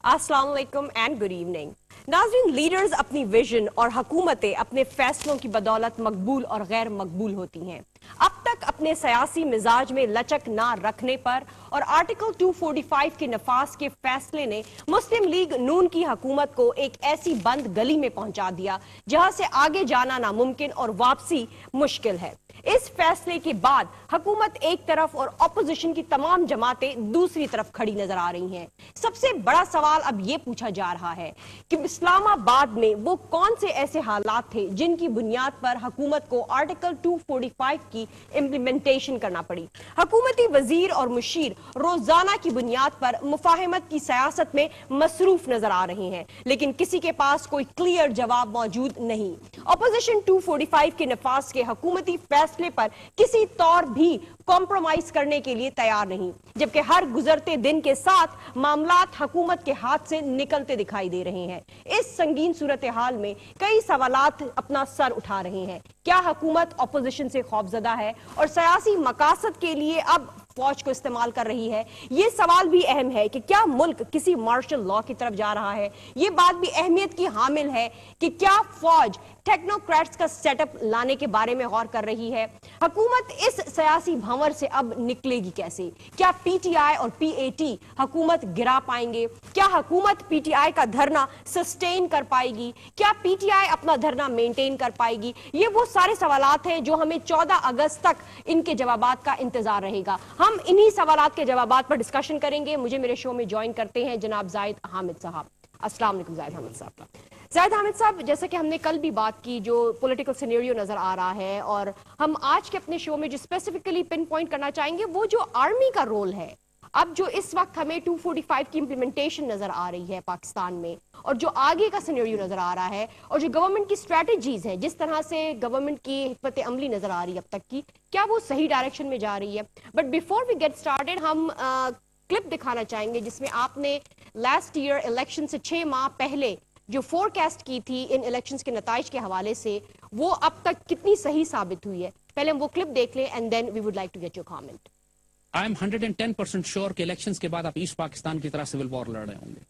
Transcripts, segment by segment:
अस्सलाम वालेकुम and good evening. नाज़रीन, लीडर्स अपनी विजन और हुकूमतें अपने फैसलों की बदौलत मकबूल और गैर मकबूल होती हैं। अब तक अपने सियासी मिजाज में लचक ना रखने पर और आर्टिकल 245 के नफाज के फैसले ने मुस्लिम लीग नून की हुकूमत को एक ऐसी बंद गली में पहुंचा दिया जहां से आगे जाना नामुमकिन और वापसी मुश्किल है। इस फैसले के बाद हुकूमत एक तरफ और अपोजिशन की तमाम जमातें दूसरी तरफ खड़ी नजर आ रही हैं। सबसे बड़ा सवाल अब यह पूछा जा रहा है कि इस्लामाबाद में वो कौन से ऐसे हालात थे जिनकी बुनियाद पर हुकूमत को आर्टिकल 245 की इम्प्लीमेंटेशन करना पड़ी। हुकूमती वजीर और मुशीर रोजाना की बुनियाद पर मुफाहमत की सियासत में मसरूफ नजर आ रहे हैं, लेकिन किसी के पास कोई क्लियर जवाब मौजूद नहीं। अपोजिशन 245 के नफाज के हुकूमती फैसले पर किसी तौर भी कॉम्प्रोमाइज करने के लिए तैयार नहीं, जबकि हर गुजरते दिन के साथ मामलात हुकूमत के हाथ से निकलते दिखाई दे रहे हैं। इस संगीन सूरत हाल में कई सवालात अपना सर उठा रहे हैं। क्या हुकूमत अपोजिशन से खौफजदा है और सियासी मकासद के लिए अब फौज को इस्तेमाल कर रही है? ये सवाल भी अहम है कि क्या मुल्क किसी मार्शल लॉ की तरफ जा रहा है? ये बात भी अहमियत की हामिल है कि क्या फौज टेक्नोक्रेट्स का सेटअप लाने के बारे में गौर कर रही है? हुकूमत इस सियासी भंवर से अब निकलेगी कैसे? क्या पीटीआई और पीएटी हुकूमत गिरा पाएंगे? क्या हुकूमत पीटीआई का धरना सस्टेन कर पाएगी? क्या पीटीआई अपना धरना मेंटेन कर पाएगी? ये वो सारे सवालात हैं जो हमें 14 अगस्त तक इनके जवाबात का इंतजार रहेगा। हम इन्हीं सवालात के जवाबात पर डिस्कशन करेंगे। मुझे मेरे शो में ज्वाइन करते हैं जनाब जाहिद हामिद साहब। अस्सलाम वालेकुम जाहिद हामिद साहब। जाहिद हामिद साहब, जैसा कि हमने कल भी बात की, जो पॉलिटिकल सिनेरियो नजर आ रहा है, और हम आज के अपने शो में जो स्पेसिफिकली पिन पॉइंट करना चाहेंगे वो जो आर्मी का रोल है। अब जो इस वक्त हमें 245 की इम्प्लीमेंटेशन नजर आ रही है पाकिस्तान में, और जो आगे का सिनेरियो नजर आ रहा है, और जो गवर्नमेंट की स्ट्रेटजीज है, जिस तरह से गवर्नमेंट की हिकमत अमली नजर आ रही है अब तक की, क्या वो सही डायरेक्शन में जा रही है? But before we get started, हम क्लिप दिखाना चाहेंगे जिसमें आपने लास्ट ईयर इलेक्शन से 6 माह पहले जो फोरकास्ट की थी इन इलेक्शंस के नताइज के हवाले से, वो अब तक कितनी सही साबित हुई है। पहले हम वो क्लिप देख लें and then we would like to get your comment. I am 110% sure कि इलेक्शंस के बाद आप ईस्ट पाकिस्तान की तरह सिविल वॉर लड़ रहे होंगे,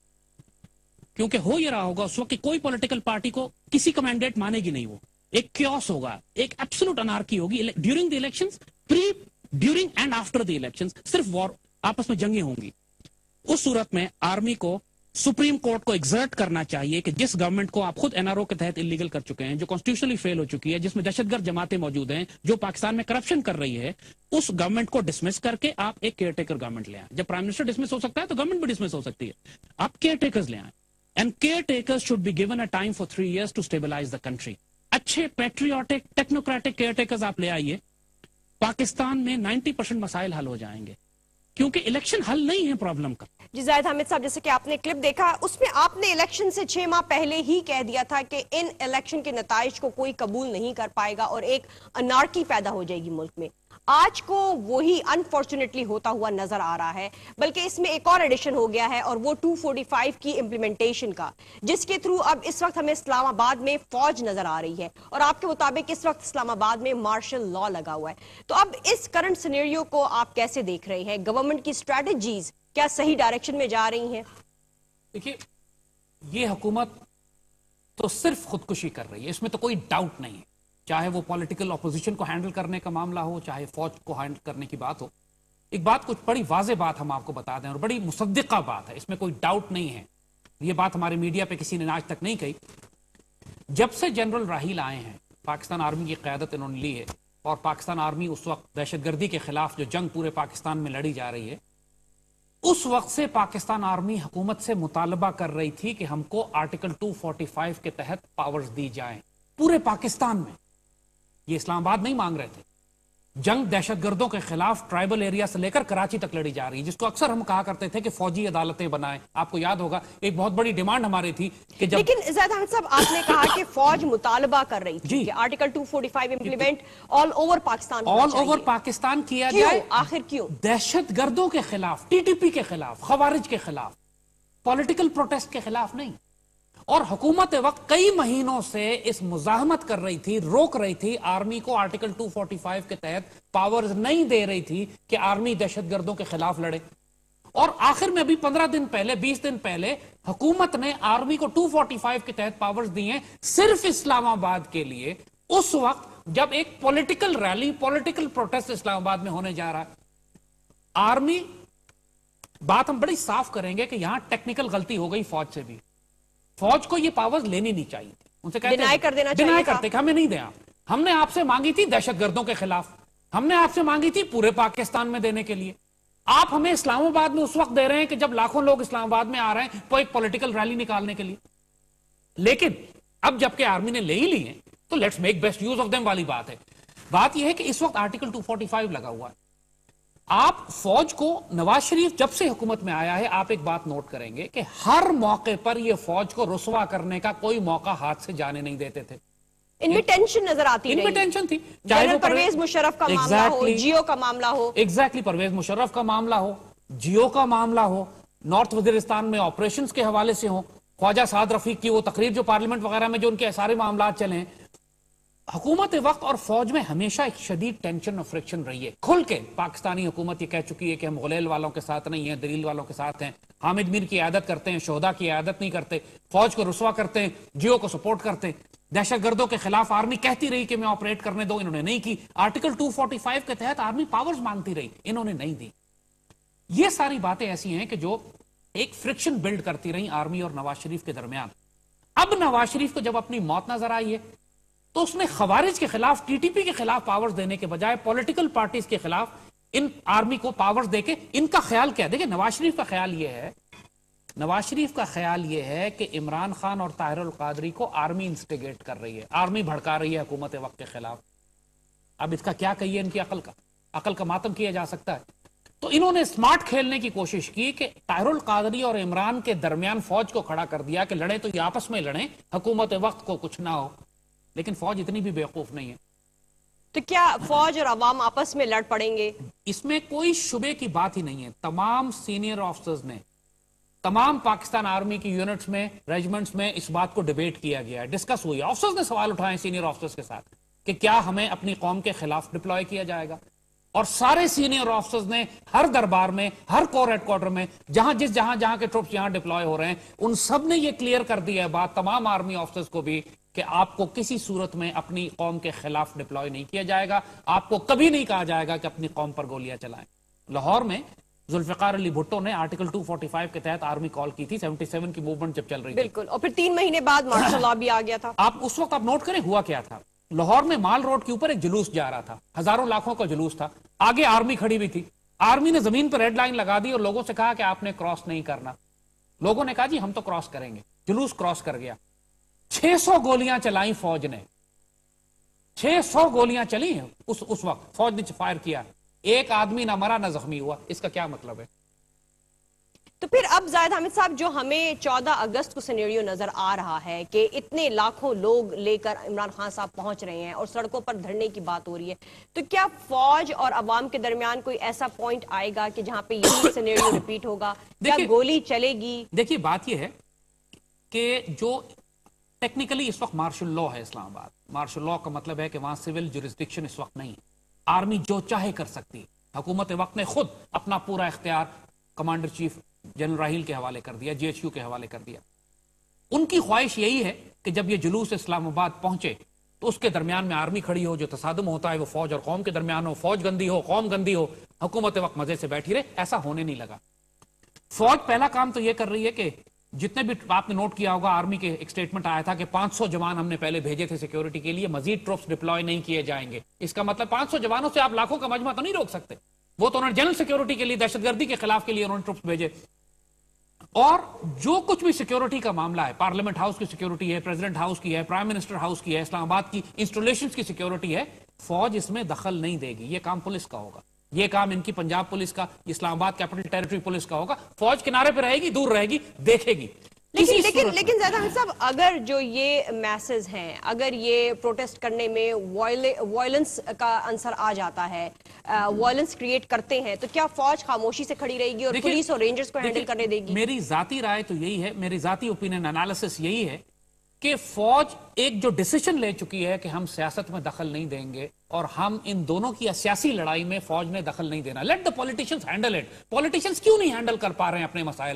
क्योंकि हो ये रहा होगा उस वक्त कि कोई पॉलिटिकल पार्टी को किसी का मैंडेट मानेगी नहीं। वो एक क्योस होगा, एक एब्सोल्यूट अनार्की होगी during the elections, pre, during and after the elections. सिर्फ वॉर, आपस में जंगें होंगी। उस सूरत में आर्मी को सुप्रीम कोर्ट को एग्जर्ट करना चाहिए कि जिस गवर्नमेंट को आप खुद एनआरओ के तहत इलीगल कर चुके हैं, जो कॉन्स्टिट्यूशनली फेल हो चुकी है, जिसमें दहशतगर्द जमातें मौजूद हैं, जो पाकिस्तान में करप्शन कर रही है, उस गवर्नमेंट को डिसमिस करके आप एक केयर टेकर गवर्नमेंट ले आए। जब प्राइम मिनिस्टर डिसमिस हो सकता है तो गवर्नमेंट भी डिसमिस हो सकती है। आप केयर टेकर्स ले आए, and care takers should be given a time for 3 years to stabilise the country. अच्छे पैट्रियोटिक टेक्नोक्रेटिक केयर टेकर्स आप ले आइए, पाकिस्तान में 90% मसाइल हल हो जाएंगे, क्योंकि इलेक्शन हल नहीं है प्रॉब्लम का। जी जाहिद हामिद साहब, जैसे कि आपने क्लिप देखा, उसमें आपने इलेक्शन से 6 माह पहले ही कह दिया था कि इन इलेक्शन के नताइज को कोई कबूल नहीं कर पाएगा और एक अनार्की पैदा हो जाएगी मुल्क में। आज को वही अनफॉर्चुनेटली होता हुआ नजर आ रहा है, बल्कि इसमें एक और एडिशन हो गया है, और वो 245 की इम्प्लीमेंटेशन का, जिसके थ्रू अब इस वक्त हमें इस्लामाबाद में फौज नजर आ रही है, और आपके मुताबिक इस वक्त इस्लामाबाद में मार्शल लॉ लगा हुआ है। तो अब इस करंट सिनेरियो को आप कैसे देख रहे हैं? गवर्नमेंट की स्ट्रेटजीज क्या सही डायरेक्शन में जा रही हैं? देखिए, ये हुकूमत तो सिर्फ खुदकुशी कर रही है, इसमें तो कोई डाउट नहीं है। चाहे वो पॉलिटिकल ऑपोजिशन को हैंडल करने का मामला हो, चाहे फौज को हैंडल करने की बात हो। एक बात, कुछ बड़ी वाज़ेह बात हम आपको बता दें, और बड़ी मुसद्दिका बात है, इसमें कोई डाउट नहीं है। ये बात हमारे मीडिया पे किसी ने आज तक नहीं कही। जब से जनरल राहील आए हैं, पाकिस्तान आर्मी की क़यादत इन्होंने ली है, और पाकिस्तान आर्मी उस वक्त दहशतगर्दी के खिलाफ जो जंग पूरे पाकिस्तान में लड़ी जा रही है, उस वक्त से पाकिस्तान आर्मी हुकूमत से मुतालबा कर रही थी कि हमको आर्टिकल 245 के तहत पावर्स दी जाएं पूरे पाकिस्तान में। ये इस्लामाबाद नहीं मांग रहे थे। जंग दहशतगर्दों के खिलाफ ट्राइबल एरिया से लेकर कराची तक लड़ी जा रही है, जिसको अक्सर हम कहा करते थे कि फौजी अदालतें बनाएं। आपको याद होगा एक बहुत बड़ी डिमांड हमारी थी कि जब, लेकिन ज़ाहिद हामिद साहब, आपने कहा कि फौज मुतालबा कर रही थी कि article 245 implement all over Pakistan, all over Pakistan किया जाए। आखिर क्यों? दहशतगर्दों के खिलाफ, टीटीपी के खिलाफ, खवारिज के खिलाफ, पॉलिटिकल प्रोटेस्ट के खिलाफ नहीं। और हुकूमत वक्त कई महीनों से इस मुजाहमत कर रही थी, रोक रही थी, आर्मी को आर्टिकल 245 के तहत पावर्स नहीं दे रही थी कि आर्मी दहशतगर्दों के खिलाफ लड़े। और आखिर में अभी 15 दिन पहले, 20 दिन पहले حکومت نے آرمی کو 245 کے تحت پاورز دی ہیں صرف اسلام آباد کے لیے، اس وقت جب ایک political rally, political protest Islamabad میں ہونے جا رہا ہے۔ آرمی، بات ہم بڑی صاف کریں گے کہ یہاں ٹیکنیکل غلطی ہو گئی فوج سے بھی، فوج کو یہ پاورز لینی نہیں چاہیے تھی، ان سے کہتے ڈینائی کر دینا چاہیے، ڈینائی کرتے کہ ہمیں نہیں دیں آپ، ہم نے آپ سے مانگی تھی دہشت گردوں کے خلاف، ہم نے آپ سے مانگی تھی پورے پاکستان میں دینے کے لیے، آپ ہمیں اسلام آباد میں اس وقت دے رہے ہیں کہ جب لاکھوں لوگ اسلام آباد میں آ رہے ہیں تو ایک پولیٹیکل ریلی نکالنے کے لیے۔ لیکن اب جبکہ آرمی نے لے ہی لی ہیں تو let's make best use of them والی بات ہے۔ بات یہ ہے کہ اس وقت آرٹیکل 245 لگا ہوا ہے۔ آپ فوج کو، نواز شریف جب سے حکومت میں آیا ہے، آپ ایک بات نوٹ کریں گے کہ ہر موقع پر یہ فوج کو رسوا کرنے کا کوئی موقع ہاتھ سے جانے نہیں دیتے تھے۔ ان میں ٹینشن نظر آتی رہی، ان میں ٹینشن تھی، چاہے پرویز مشرف کا معاملہ ہو، جیو کا معاملہ ہو، ایگزیکٹلی پرویز مشرف کا معاملہ ہو، جیو کا معاملہ ہو، نارتھ وزیرستان میں آپریشنز کے حوالے سے ہو، خواجہ سعد رفیق کی وہ تقریر جو پارلیمنٹ وغیرہ میں جو ان کے سارے معاملات چلے ہیں، حکومت وقت اور فوج میں ہمیشہ ایک شدید ٹینشن اور فرکشن رہی ہے۔ کھل کے پاکستانی حکومت یہ کہہ چکی ہے کہ ہم غلیل والوں کے ساتھ نہیں ہیں، دلیل والوں کے ساتھ ہیں، حامد میر کی عیادت کرتے ہیں، شہداء کی عیادت نہیں کرتے، فوج کو رسوا کرتے ہیں، جیو کو سپورٹ کرتے ہیں، دہشت گردوں کے خلاف آرمی کہتی رہی کہ میں آپریٹ کرنے دو، انہوں نے نہیں کی، آرٹیکل 245 کے تحت آرمی پاورز مانگتی رہی، انہوں نے نہیں دی۔ یہ ساری باتیں ایسی ہیں کہ جو ایک فرکشن بلڈ کرتی رہی آرمی اور نواز شریف کے درمیان۔ اب نواز شریف کو جب اپنی موت نظر آئی ہے تو اس نے خوارج کے خلاف، ٹی ٹی پی کے خلاف پاورز دینے کے بجائے پولیٹیکل پارٹیز کے خلاف ان آرمی کو پاورز دے کے، ان کا خیال کیا؟ دیکھیں نواز شریف کا خیال یہ ہے، نواز شریف کا خیال یہ ہے کہ عمران خان اور طاہر القادری کو آرمی انسٹیگیٹ کر رہی ہے، آرمی بھڑکا رہی ہے حکومت وقت کے خلاف۔ اب اس کا کیا کہیے، ان کی عقل کا ماتم کیا جا سکتا ہے۔ تو انہوں نے سمارٹ کھیلنے کی کوشش کی کہ طاہر القادری اور عمران کے درمیان فوج کو کھڑا کر دیا کہ لڑیں تو یہ آپس میں لڑیں، حکومت وقت کو کچھ نہ ہو۔ لیکن فوج اتنی بھی بیوقوف نہیں ہے۔ تو کیا فوج اور عوام آپس میں لڑ پڑیں گے؟ اس میں کوئی شبے کی بات ہی نہیں ہے۔ تمام سینئر آفیسرز نے، تمام پاکستان آرمی کی یونٹس میں، ریجمنٹس میں اس بات کو ڈیبیٹ کیا گیا ہے، ڈسکس ہوئی ہے، آفیسرز نے سوال اٹھائے سینئر آفیسرز کے ساتھ کہ کیا ہمیں اپنی قوم کے خلاف ڈپلوائے کیا جائے گا، اور سارے سینئر آفیسرز نے ہر دربار میں، ہر کور ہیڈ کوارٹر میں، جہاں کے ٹروپس یہاں ڈپلوائے ہو رہے ہیں، ان سب نے یہ کلیئر کر دیا ہے بات، تمام آرمی آفیسرز کو بھی، کہ آپ کو کسی صورت میں اپنی قوم کے خلاف ڈپلوائے نہیں کیا جائے گا، آپ کو کبھی نہیں کہا جائے گا کہ اپنی قوم پر گولیاں چلائیں۔ لاہور میں ذوالفقار علی بھٹو نے آرٹیکل 245 کے تحت آرمی کال کی تھی، 77 کی موومنٹ جب چل رہی تھی، بالکل، اور پھر 3 مہینے بعد مارشل لا بھی آ گیا تھا۔ آپ اس وقت آپ نوٹ کریں ہوا کیا تھا۔ لاہور میں مال روڈ کے اوپر ایک جلوس جا رہا تھا، ہزاروں لاکھوں کا جلوس تھا، آگے آرمی کھڑی ہوئی تھی، آرمی نے زمین پر ریڈ لائن لگا دی اور لوگوں سے کہا کہ آپ نے کراس نہیں کرنا، لوگوں نے کہا جی ہم تو کراس کریں گے، جلوس کراس کر گیا، 600 گولیاں چلائیں فوج نے، 600 گولیاں چلی ہیں اس وقت، فوج نے فائر کیا، ایک آدمی نہ مرا نہ زخمی ہوا۔ اس کا کیا مطلب ہے؟ تو پھر اب زاہد حامد صاحب، جو ہمیں 14 اگست کو سینیریو نظر آ رہا ہے کہ اتنے لاکھوں لوگ لے کر عمران خان صاحب پہنچ رہے ہیں اور سڑکوں پر دھرنے کی بات ہو رہی ہے، تو کیا فوج اور عوام کے درمیان کوئی ایسا پوائنٹ آئے گا کہ جہاں پہ یہی سینیریو ریپیٹ ہوگا؟ کیا گولی چلے گی؟ دیکھیے بات یہ ہے کہ جو ٹیکنیکلی اس وقت مارشل لا ہے اسلام آباد، مارشل لا کا مطلب ہے کہ وہاں سول جورسڈکشن اس وقت نہیں ہے، آرمی جو چاہے کر سکتی، حکومت وقت نے خود اپنا پورا اختیار کمانڈر چیف جنرل راحیل کے حوالے کر دیا، جی ایچ یو کے حوالے کر دیا۔ ان کی خواہش یہی ہے کہ جب یہ جلوس اسلام آباد پہنچے تو اس کے درمیان میں آرمی کھڑی ہو، جو تصادم ہوتا ہے وہ فوج اور قوم کے درمیان ہو، فوج گندی ہو، قوم گندی ہو، حکومت وقت مزے سے بیٹھی رہے، ایسا ہونے نہیں لگا۔ فوج پہلا کام تو یہ کر رہی ہے کہ جتنے بھی آپ نے نوٹ کیا ہوگا، آرمی کے ایک سٹیٹمنٹ آیا تھا کہ 500 جوان ہم نے پہلے بھیجے تھے سیکیورٹی کے لیے، مزید ٹروپس ڈپلوائے نہیں کیے جائیں گے۔ اس کا مطلب 500 جوانوں سے آپ لاکھوں کا مجمع تو نہیں روک سکتے، وہ تو انہوں نے جنرل سیکیورٹی کے لیے، دہشت گردی کے خلاف کے لیے انہوں نے ٹروپس بھیجے۔ اور جو کچھ بھی سیکیورٹی کا معاملہ ہے، پارلیمنٹ ہاؤس کی سیکیورٹی ہے، پریزیڈنٹ ہاؤس کی ہے، پرائم منسٹر ہاؤس کی ہے، اسلام آباد کی انسٹالیشنز کی سیکیورٹی ہے، فوج اس میں دخل نہیں دے گی، یہ کام پولیس کا ہوگا، یہ کام ان کی پنجاب پولیس کا، اسلام آباد کیپٹل ٹیریٹری پولیس کا ہوگا۔ فوج کنارے پہ رہے گی، دور رہے گی، دیکھے گی۔ لیکن زیادہ حامد صاحب، اگر جو یہ میسز ہیں، اگر یہ پروٹیسٹ کرنے میں وائلنس کا عنصر آ جاتا ہے، وائلنس کریٹ کرتے ہیں، تو کیا فوج خاموشی سے کھڑی رہے گی اور پولیس اور رینجرز کو ہینڈل کرنے دے گی؟ میری ذاتی رائے تو یہی ہے، میری ذاتی اوپینین انالیسس یہی ہے کہ فوج ایک جو ڈیسیشن لے چکی ہے کہ ہم سیاست میں دخل نہیں دیں گے، اور ہم ان دونوں کی سیاسی لڑائی میں فوج نے دخل نہیں دینا۔ Let the politicians handle it. Politicians کیوں نہیں ہینڈل کر پا رہے ہیں اپنے مسائل کو؟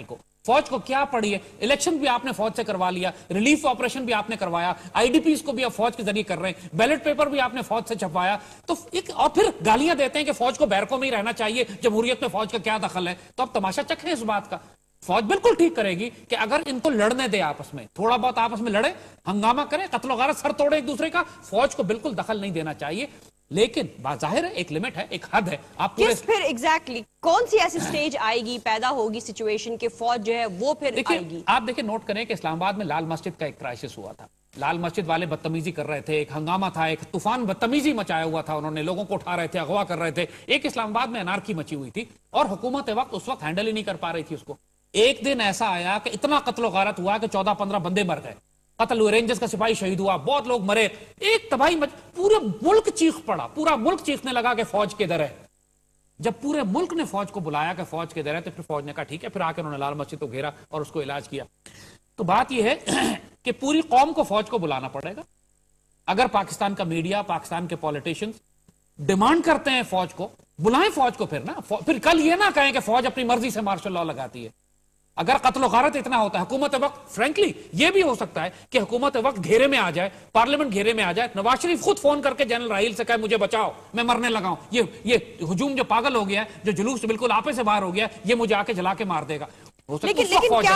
فوج کو کیا پڑی ہے؟ الیکشن بھی آپ نے فوج سے کروا لیا, ریلیف آپریشن بھی آپ نے کروایا, آئی ڈی پیز کو بھی آپ فوج کے ذریعے کر رہے ہیں, بیلٹ پیپر بھی آپ نے فوج سے چھپوایا, تو اور پھر گالیاں دیتے ہیں کہ فوج کو بیرکوں میں ہی رہنا چاہیے, جمہوریت میں فوج کا کیا دخل ہے. تو اب تماشا چکھیں اس بات کا. فوج بالکل ٹھیک کرے گی کہ اگر ان کو لڑنے دے, آپس میں تھوڑا بہت آپس میں لڑے, ہنگامہ کریں, قتل و غارت, سر توڑے ایک دوسرے کا, فوج کو بالکل دخل نہیں دینا چاہیے. لیکن ظاہر ہے ایک لمٹ ہے, ایک حد ہے. آپ کس پھر ایگزیکٹلی کون سی ایسی سٹیج آئے گی, پیدا ہوگی سچویشن کہ فوج جو ہے وہ پھر آئے گی؟ آپ دیکھیں, نوٹ کریں کہ اسلام آباد میں لال مسجد کا ایک کرائسس ہوا تھا. لال مسجد والے بدتمیزی کر رہے تھے, ایک ہنگامہ تھا, ایک طوفان بدتمیزی مچایا ہوا تھا, انہوں نے لوگوں کو اٹھا رہے تھے, اغوا کر رہے تھے. ایک اسلام آباد میں انارکی مچی ہوئی تھی اور حکومت وقت اس وقت ہینڈل ہی نہیں کر پا رہی تھی اس کو. ایک دن ایسا آیا کہ اتنا قتل و غارت ہوا کہ 14-15 بندے مر گئے, قتل ہوئے, رینجرز کا سپاہی شہید ہوا, بہت لوگ مرے, ایک تباہی پورے ملک چیخ پڑا, پورا ملک چیخنے لگا کہ فوج کدھر ہے. جب پورے ملک نے فوج کو بلایا کہ فوج کدھر ہے, تو پھر فوج نے کہا ٹھیک ہے, پھر آ کے انہوں نے لال مسجد کو گھیرا اور اس کو علاج کیا. تو بات یہ ہے کہ پوری قوم کو فوج کو بلانا پڑے گا. اگر پاکستان کا میڈیا, پاکستان کے پولیٹیشنز ڈیمانڈ کرتے ہیں فوج کو, بلائیں فوج کو. پھر نا پھر کل یہ نہ کہیں کہ فوج اپنی مرضی سے مارشل لاء لگاتی ہے. اگر قتل و غارت اتنا ہوتا ہے, حکومت وقت فرینکلی یہ بھی ہو سکتا ہے کہ حکومت وقت گھیرے میں آ جائے, پارلیمنٹ گھیرے میں آ جائے, نواز شریف خود فون کر کے جنرل راحیل سے کہے مجھے بچاؤ, میں مرنے لگا ہوں, یہ ہجوم جو پاگل ہو گیا ہے, جو جلوس بالکل آپے سے باہر ہو گیا, یہ مجھے آ کے جلا کے مار دے گا. لیکن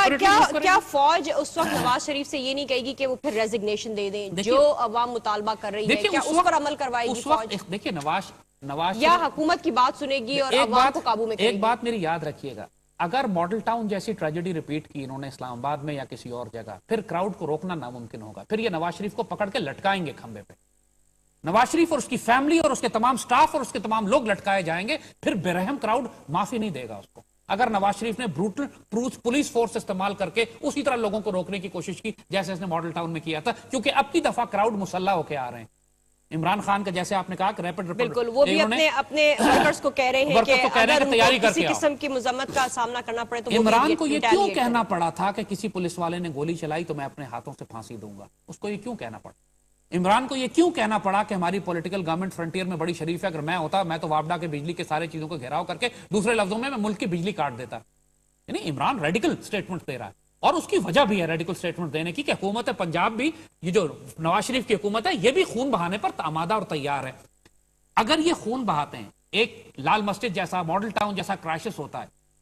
کیا فوج اس وقت نواز شریف سے یہ نہیں کہے گی کہ وہ پھر ریزگنیشن دے دیں جو عوام مطالبہ کر رہی ہے, کیا اس پر عمل کروائے گی فوج؟ دیکھیے نواز یا حکومت کی بات سنے گی اور عوام کو قابو میں کرے گی؟ ایک بات میری یاد رکھیے گا, اگر ماڈل ٹاؤن جیسی ٹریجڈی ریپیٹ کی انہوں نے اسلام آباد میں یا کسی اور جگہ, پھر کراؤڈ کو روکنا ناممکن ہوگا. پھر یہ نواز شریف کو پکڑ کے لٹکائیں گے کھمبے پہ. نواز شریف اور اس کی فیملی اور اس کے تمام سٹاف اور اس کے تمام لوگ لٹکائے جائیں گے. پھر برہم کراؤڈ معافی نہیں دے گا اس کو, اگر نواز شریف نے بروٹل پولیس فورس استعمال کر کے اسی طرح لوگوں کو روکنے کی کوشش کی جیسے اس نے ماڈل ٹاؤن میں کیا تھا. کیونکہ اب کی دفعہ کراؤڈ مسلح ہو کے آ رہے ہیں. عمران خان کا جیسے آپ نے کہا کہ ریپڈ بالکل, وہ بھی اپنے ورکرز کو کہہ رہے ہیں کہ اگر ان کو کسی قسم کی مذمت کا سامنا کرنا پڑے تو عمران کو یہ کیوں کہنا پڑا تھا کہ کسی پولیس والے نے گولی چلائی تو میں اپنے ہاتھوں سے پھانسی دوں گا؟ اس کو یہ کیوں کہنا پڑا؟ عمران کو یہ کیوں کہنا پڑا کہ ہماری پولیٹیکل گورنمنٹ فرنٹیئر میں بڑی شریف ہے, اگر میں ہوتا میں تو وابڈا کے بجلی کے سارے چیزوں کو گھیراؤ کر کے, دوسرے لفظوں میں ملک کی بجلی کاٹ دیتا. یعنی عمران ریڈیکل سٹیٹمنٹ دے رہا ہے, اور اس کی وجہ بھی ہے ریڈیکل سٹیٹمنٹ دینے کی کہ حکومت پنجاب بھی, یہ جو نواز شریف کی حکومت ہے, یہ بھی خون بہانے پر آمادہ اور تیار ہے. اگر یہ خون بہاتے ہیں, ایک لال مسجد جیسا, ماڈل ٹاؤن جیسا کرائسس ہوتا ہے,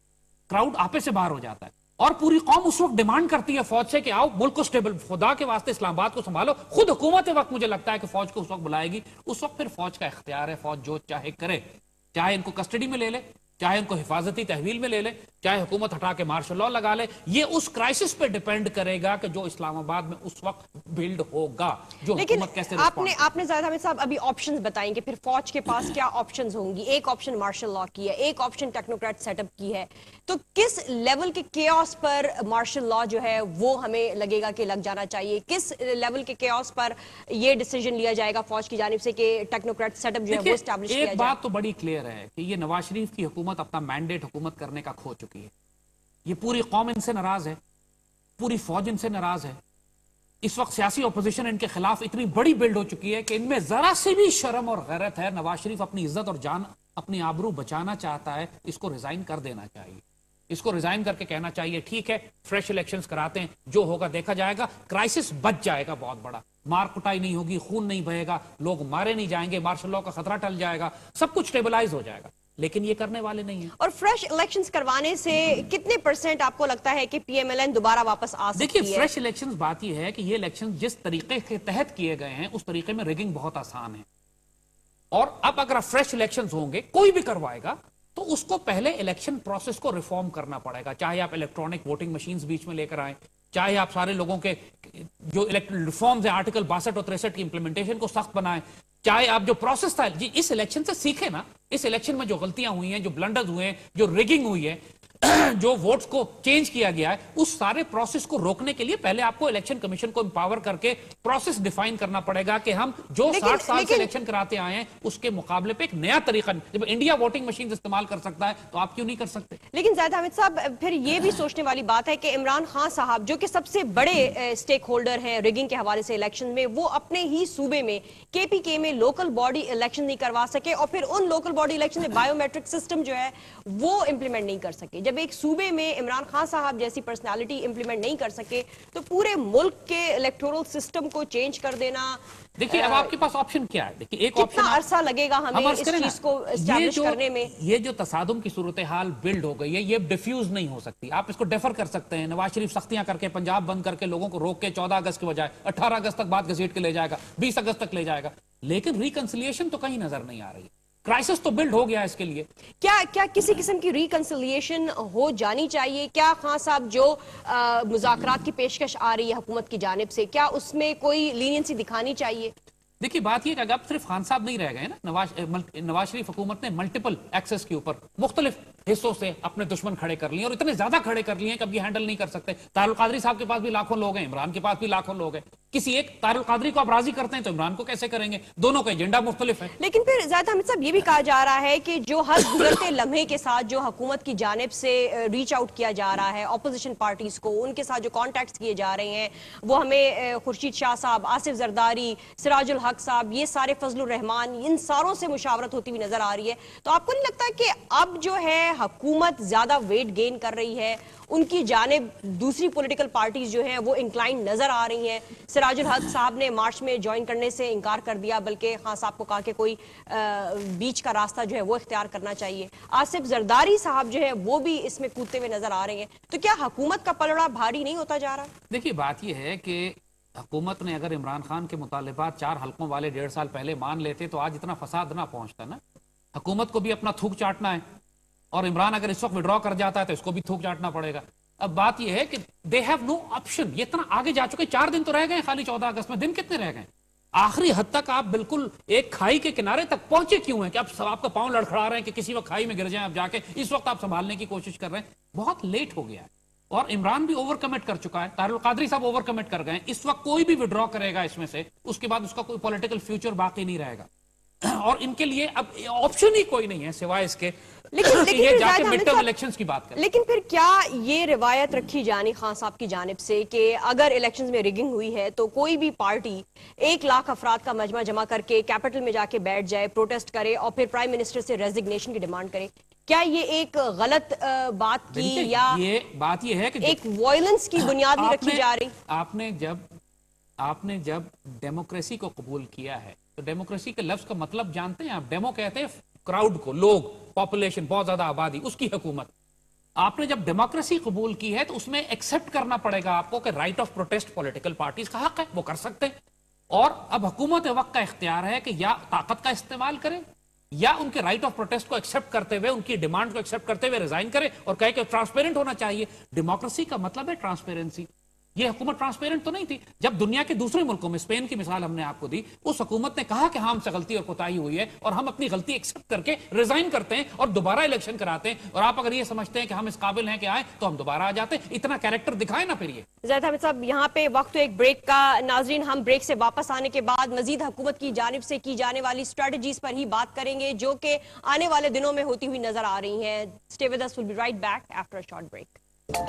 کراؤڈ آپے سے باہر ہو جاتا ہے, اور پوری قوم اس وقت ڈیمانڈ کرتی ہے فوج سے کہ آؤ ملک کو سٹیبل, خدا کے واسطے اسلام آباد کو سنبھالو. خود حکومت وقت مجھے لگتا ہے کہ فوج کو اس وقت بلائے گی. اس وقت پھر فوج کا اختیار ہے, فوج جو چاہے کرے, چاہے ان کو کسٹڈی میں لے لے, چاہے ان کو حفاظتی تحویل میں لے لے, چاہے حکومت ہٹا کے مارشل لاء لگا لے. یہ اس کرائسس پہ ڈیپینڈ کرے گا کہ جو اسلام آباد میں اس وقت بلڈ ہوگا, جو حکومت کیسے رسپونڈ. آپ نے زائد حمید صاحب ابھی آپشنز بتائیں کہ پھر فوج کے پاس کیا آپشنز ہوں گی. ایک آپشن مارشل لاء کی ہے, ایک آپشن ٹیکنوکریٹ سیٹ اپ کی ہے. تو کس لیول کے کیوس پر مارشل لاء جو ہے وہ ہمیں لگے گا کہ لگ جانا چاہیے؟ کس لیول کے کیوس پر یہ ڈیسیجن لیا جائے گا فوج کی جانب سے کہ ٹیکنوکریٹ سیٹ اپ جو ہے وہ اسٹیبلش کیا جائے؟ ایک بات تو بڑی کلیئر ہے کہ یہ نواز شریف کی حکومت اپنا مینڈیٹ حکومت کرنے کا کھو چکی ہے. یہ پوری قوم ان سے ناراض ہے, پوری فوج ان سے ناراض ہے. اس وقت سیاسی اپوزیشن ان کے خلاف اتنی بڑی بلڈ ہو چکی ہے کہ ان میں ذرا سی بھی شرم اور غیرت ہے. نواز شریف اپنی عزت اور جان, اپنی آبرو بچانا چاہتا ہے, اس کو ریزائن کر دینا چاہیے. اس کو ریزائن کر کے کہنا چاہیے ٹھیک ہے فریش الیکشنز کراتے ہیں, جو ہوگا دیکھا جائے گا. کرائسس بچ جائے گا بہت بڑا, مار کٹائی نہیں ہوگی, خون نہیں بہے گا, لوگ مارے نہیں جائیں گے, مارشل لاء کا خطرہ ٹل جائے گا, سب کچھ اسٹیبلائز ہو جائے گا. لیکن یہ کرنے والے نہیں ہیں. اور فریش الیکشنز کروانے سے کتنے پرسنٹ آپ کو لگتا ہے کہ پی ایم ایل این دوبارہ واپس آ سکتی ہے؟ دیکھیے فریش الیکشنز بات یہ ہے کہ یہ الیکشن جس طریقے کے تحت کیے گئے ہیں اس طریقے میں ریگنگ بہت آسان ہے. اور اب اگر فریش الیکشنز ہوں گے, کوئی بھی کروائے گا, تو اس کو پہلے الیکشن پروسیس کو ریفارم کرنا پڑے گا. چاہے آپ الیکٹرانک ووٹنگ مشینز بیچ میں لے کر آئیں, چاہے آپ سارے لوگوں کے جو ریفارمز ہیں آرٹیکل 62 اور 63 کی امپلیمنٹیشن کو سخت بنائیں, چاہے آپ جو پروسیس تھا جی اس الیکشن سے سیکھیں نا. اس الیکشن میں جو غلطیاں ہوئی ہیں, جو بلنڈرز ہوئے ہیں, جو ریگنگ ہوئی ہے, جو ووٹس کو چینج کیا گیا ہے, اس سارے پروسیس کو روکنے کے لیے پہلے آپ کو الیکشن کمیشن کو امپاور کر کے پروسیس ڈیفائن کرنا پڑے گا کہ ہم جو 60 سال سے الیکشن کراتے آئے ہیں اس کے مقابلے پہ ایک نیا طریقہ. جب انڈیا ووٹنگ مشین استعمال کر سکتا ہے تو آپ کیوں نہیں کر سکتے؟ لیکن زید حمید صاحب پھر یہ بھی سوچنے والی بات ہے کہ عمران خان صاحب جو کہ سب سے بڑے اسٹیک ہولڈر ہیں ریگنگ کے حوالے سے الیکشن میں, وہ اپنے ہی صوبے میں کے پی کے میں لوکل باڈی الیکشن نہیں کروا سکے, اور پھر ان لوکل باڈی الیکشن میں بایو میٹرک سسٹم جو ہے وہ امپلیمنٹ نہیں کر سکے. جب ایک صوبے میں عمران خان صاحب جیسی پرسنالٹی امپلیمنٹ نہیں کر سکے تو پورے ملک کے الیکٹورل سسٹم کو چینج کر دینا، دیکھیے اب آپ کے پاس آپشن کیا ہے؟ دیکھیے ایک آپشن کتنا عرصہ لگے گا ہمیں اس چیز کو اسٹیبلش کرنے میں؟ یہ جو تصادم کی صورتحال بلڈ ہو گئی ہے یہ ڈیفیوز نہیں ہو سکتی. آپ اس کو ڈیفر کر سکتے ہیں، نواز شریف سختیاں کر کے پنجاب بند کر کے لوگوں کو روک کے 14 اگست کے بجائے 18 اگست تک بات گھسیٹ کے لے جائے گا، 20 اگست تک لے جائے گا، لیکن ریکنسلیشن تو کہیں نظر نہیں آ رہی. کرائسس تو بلڈ ہو گیا اس کے لیے. کیا کسی قسم کی ریکنسلیشن ہو جانی چاہیے؟ کیا خان صاحب جو مذاکرات کی پیشکش آ رہی ہے حکومت کی جانب سے، کیا اس میں کوئی لینینسی دکھانی چاہیے؟ دیکھیے بات یہ کہ اب صرف خان صاحب نہیں رہ گئے نا، نواز شریف حکومت نے ملٹیپل ایکسس کے اوپر مختلف حصوں سے اپنے دشمن کھڑے کر لیے اور اتنے زیادہ کھڑے کر لیے کہ اب یہ ہینڈل نہیں کر سکتے. طاہر القادری صاحب کے پاس بھی لاکھوں لوگ ہیں، عمران کے پاس بھی لاکھوں لوگ ہیں. کسی ایک طاہر القادری کو آپ راضی کرتے ہیں تو عمران کو کیسے کریں گے؟ دونوں کا ایجنڈا مختلف ہے. لیکن پھر زاہد حمید صاحب یہ بھی کہا جا رہا ہے کہ جو ہر گزرتے لمحے کے ساتھ جو حکومت کی جانب سے ریچ آؤٹ کیا جا رہا ہے اپوزیشن پارٹیز کو، ان کے ساتھ جو کانٹیکٹس کیے جا رہے ہیں، وہ ہمیں خورشید شاہ صاحب، آصف زرداری، سراج الحق صاحب، یہ سارے فضل الرحمان، ان ساروں سے مشاورت ہوتی ہوئی نظر آ رہی ہے. تو آپ کو نہیں لگتا کہ اب جو ہے حکومت زیادہ ویٹ گین کر رہی ہے، ان کی جانب دوسری پولیٹیکل پارٹیز جو ہیں وہ انکلائنڈ نظر آ رہی ہیں؟ سراج الحق صاحب نے مارچ میں جوائن کرنے سے انکار کر دیا، بلکہ خان صاحب کو کہا کہ کوئی بیچ کا راستہ جو ہے وہ اختیار کرنا چاہیے. آصف زرداری صاحب جو ہے وہ بھی اس میں کودتے ہوئے نظر آ رہے ہیں. تو کیا حکومت کا پلڑا بھاری نہیں ہوتا جا رہا؟ دیکھیے بات یہ ہے کہ حکومت نے اگر عمران خان کے مطالبات 4 حلقوں والے 1.5 سال پہلے مان لیتے تو آج اتنا فساد نہ پہنچتا نا. حکومت کو بھی اپنا تھوک چاٹنا ہے اور عمران اگر اس وقت وڈرا کر جاتا ہے تو اس کو بھی تھوک چاٹنا پڑے گا. اب بات یہ ہے کہ دے ہیو نو آپشن. یہ اتنا آگے جا چکے، 4 دن تو رہ گئے خالی 14 اگست میں. دن کتنے رہ گئے؟ آخری حد تک آپ بالکل ایک کھائی کے کنارے تک پہنچے کیوں ہیں کہ اب آپ کا پاؤں لڑکھڑا رہے ہیں کہ کسی وقت کھائی میں گر جائیں. اب جا کے اس وقت آپ سنبھالنے کی کوشش کر رہے ہیں. بہت لیٹ ہو گیا ہے اور عمران بھی اوور کمٹ کر چکا ہے. طاہر القادری صاحب اوور کمٹ کر گئے. اس وقت کوئی بھی وڈرا کرے گا اس میں سے، اس کے بعد اس کا کوئی پولیٹیکل فیوچر باقی نہیں رہے گا اور ان کے لیے اب آپشن ہی کوئی نہیں ہے سوائے اس کے یہ جا کے مڈ ٹرم الیکشنز کی بات کریں. لیکن پھر کیا یہ روایت رکھی جانی خان صاحب کی جانب سے کہ اگر الیکشنز میں ریگنگ ہوئی ہے تو کوئی بھی پارٹی 1 لاکھ افراد کا مجمع جمع کر کے کیپٹل میں جا کے بیٹھ جائے، پروٹیسٹ کرے اور پھر پرائم منسٹر سے ریزگنیشن کی ڈیمانڈ کرے؟ کیا یہ ایک غلط بات کی یا یہ بات یہ ہے کہ ایک وائلنس کی بنیاد بھی رکھی جا رہی؟ آپ نے جب ڈیموکریسی کو قبول کیا ہے تو ڈیموکریسی کے لفظ کا مطلب جانتے ہیں آپ؟ ڈیمو کہتے ہیں کراؤڈ کو، لوگ، پاپولیشن، بہت زیادہ آبادی، اس کی حکومت. آپ نے جب ڈیموکریسی قبول کی ہے تو اس میں ایکسپٹ کرنا پڑے گا آپ کو کہ right of protest political parties کا حق ہے، وہ کر سکتے ہیں. اور اب حکومت وقت کا اختیار ہے کہ یا طاقت کا استعمال کرے یا ان کے رائٹ آف پروٹیسٹ کو ایکسپٹ کرتے ہوئے، ان کی ڈیمانڈ کو ایکسپٹ کرتے ہوئے ریزائن کرے اور کہے کہ ٹرانسپیرنٹ ہونا چاہیے. ڈیموکریسی کا مطلب ہے ٹرانسپیرنسی. یہ حکومت ٹرانسپیرنٹ تو نہیں تھی. جب دنیا کے دوسرے ملکوں میں، اسپین کی مثال ہم نے آپ کو دی، اس حکومت نے کہا کہ ہاں ہم سے غلطی اور کوتاہی ہوئی ہے اور ہم اپنی غلطی ایکسپٹ کر کے ریزائن کرتے ہیں اور دوبارہ الیکشن کراتے ہیں. اور آپ اگر یہ سمجھتے ہیں کہ ہم اس قابل ہیں کہ آئیں تو ہم دوبارہ آ جاتے ہیں. اتنا کیریکٹر دکھائیں نا پھر. یہ زید حمید صاحب یہاں پہ وقت ایک بریک کا. ناظرین ہم بریک سے واپس آنے کے بعد مزید حکومت کی جانب سے کی جانے والی اسٹریٹجیز پر ہی بات کریں گے جو کہ آنے والے دنوں میں ہوتی ہوئی نظر آ رہی ہیں. Stay with us, we'll be right back after a short break.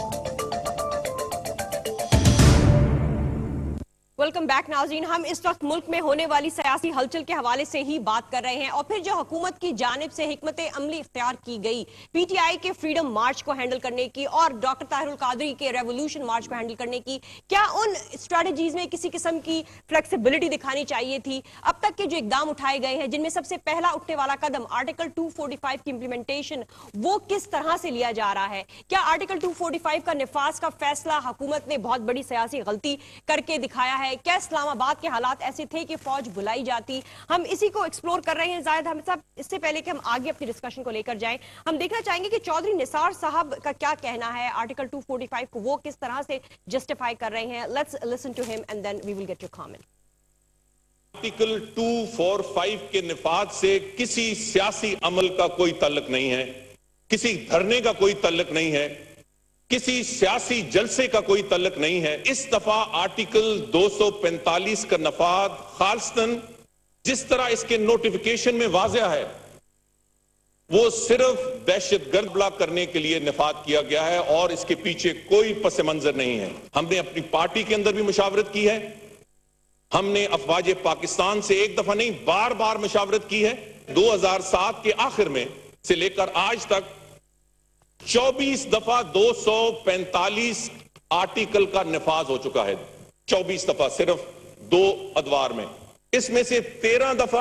Welcome back ناظرین. ہم اس وقت ملک میں ہونے والی سیاسی ہلچل کے حوالے سے ہی بات کر رہے ہیں اور پھر جو حکومت کی جانب سے حکمت عملی اختیار کی گئی پی ٹی آئی کے فریڈم مارچ کو ہینڈل کرنے کی اور ڈاکٹر طاہر القادری کے ریولوشن مارچ کو ہینڈل کرنے کی، کیا ان اسٹریٹجیز میں کسی قسم کی فلیکسیبلٹی دکھانی چاہیے تھی؟ اب تک کے جو اقدام اٹھائے گئے ہیں جن میں سب سے پہلا اٹھنے والا قدم آرٹیکل 245 کی امپلیمنٹیشن، وہ کس طرح سے لیا جا رہا ہے؟ کیا آرٹیکل 245 کا نفاذ کا فیصلہ حکومت نے بہت بڑی سیاسی غلطی کر کے دکھایا ہے؟ کیا اسلام آباد کے حالات ایسے تھے کہ فوج بلائی جاتی؟ ہم اسی کو ایکسپلور کر رہے ہیں. زاہد حمید صاحب اس سے پہلے کہ ہم آگے اپنی ڈسکشن کو لے کر جائیں، ہم دیکھنا چاہیں گے کہ چودھری نثار صاحب کا کیا کہنا ہے آرٹیکل 245 کو وہ کس طرح سے جسٹیفائی کر رہے ہیں. Let's listen to him and then we will get your comment. Article 245 کے نفاذ سے کسی سیاسی عمل کا کوئی تعلق نہیں ہے، کسی دھرنے کا کوئی تعلق نہیں ہے، کسی سیاسی جلسے کا کوئی تعلق نہیں ہے. اس دفعہ آرٹیکل 245 کا نفاذ خالصتاً جس طرح اس کے نوٹیفیکیشن میں واضح ہے وہ صرف دہشت گرد بلاک کرنے کے لیے نفاذ کیا گیا ہے اور اس کے پیچھے کوئی پس منظر نہیں ہے. ہم نے اپنی پارٹی کے اندر بھی مشاورت کی ہے، ہم نے افواج پاکستان سے ایک دفعہ نہیں بار بار مشاورت کی ہے. 2007 کے آخر میں سے لے کر آج تک 24 دفعہ 245 آرٹیکل کا نفاذ ہو چکا ہے، 24 دفعہ صرف 2 ادوار میں۔ اس میں سے 13 دفعہ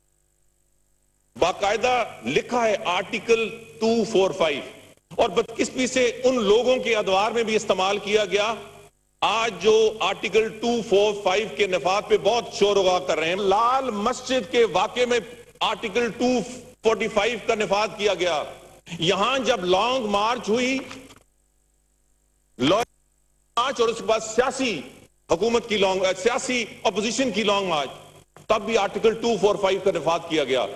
باقاعدہ لکھا ہے آرٹیکل 245، اور بدقسمتی سے ان لوگوں کے ادوار میں بھی استعمال کیا گیا آج جو آرٹیکل 245 کے نفاذ پہ بہت شور و غا کر رہے ہیں۔ لال مسجد کے واقعے میں آرٹیکل 245 کا نفاذ کیا گیا۔ یہاں جب لانگ مارچ ہوئی، اور اس کے بعد سیاسی حکومت کی سیاسی اپوزیشن کی لانگ مارچ، تب بھی آرٹیکل 245 کا نفاذ کیا گیا۔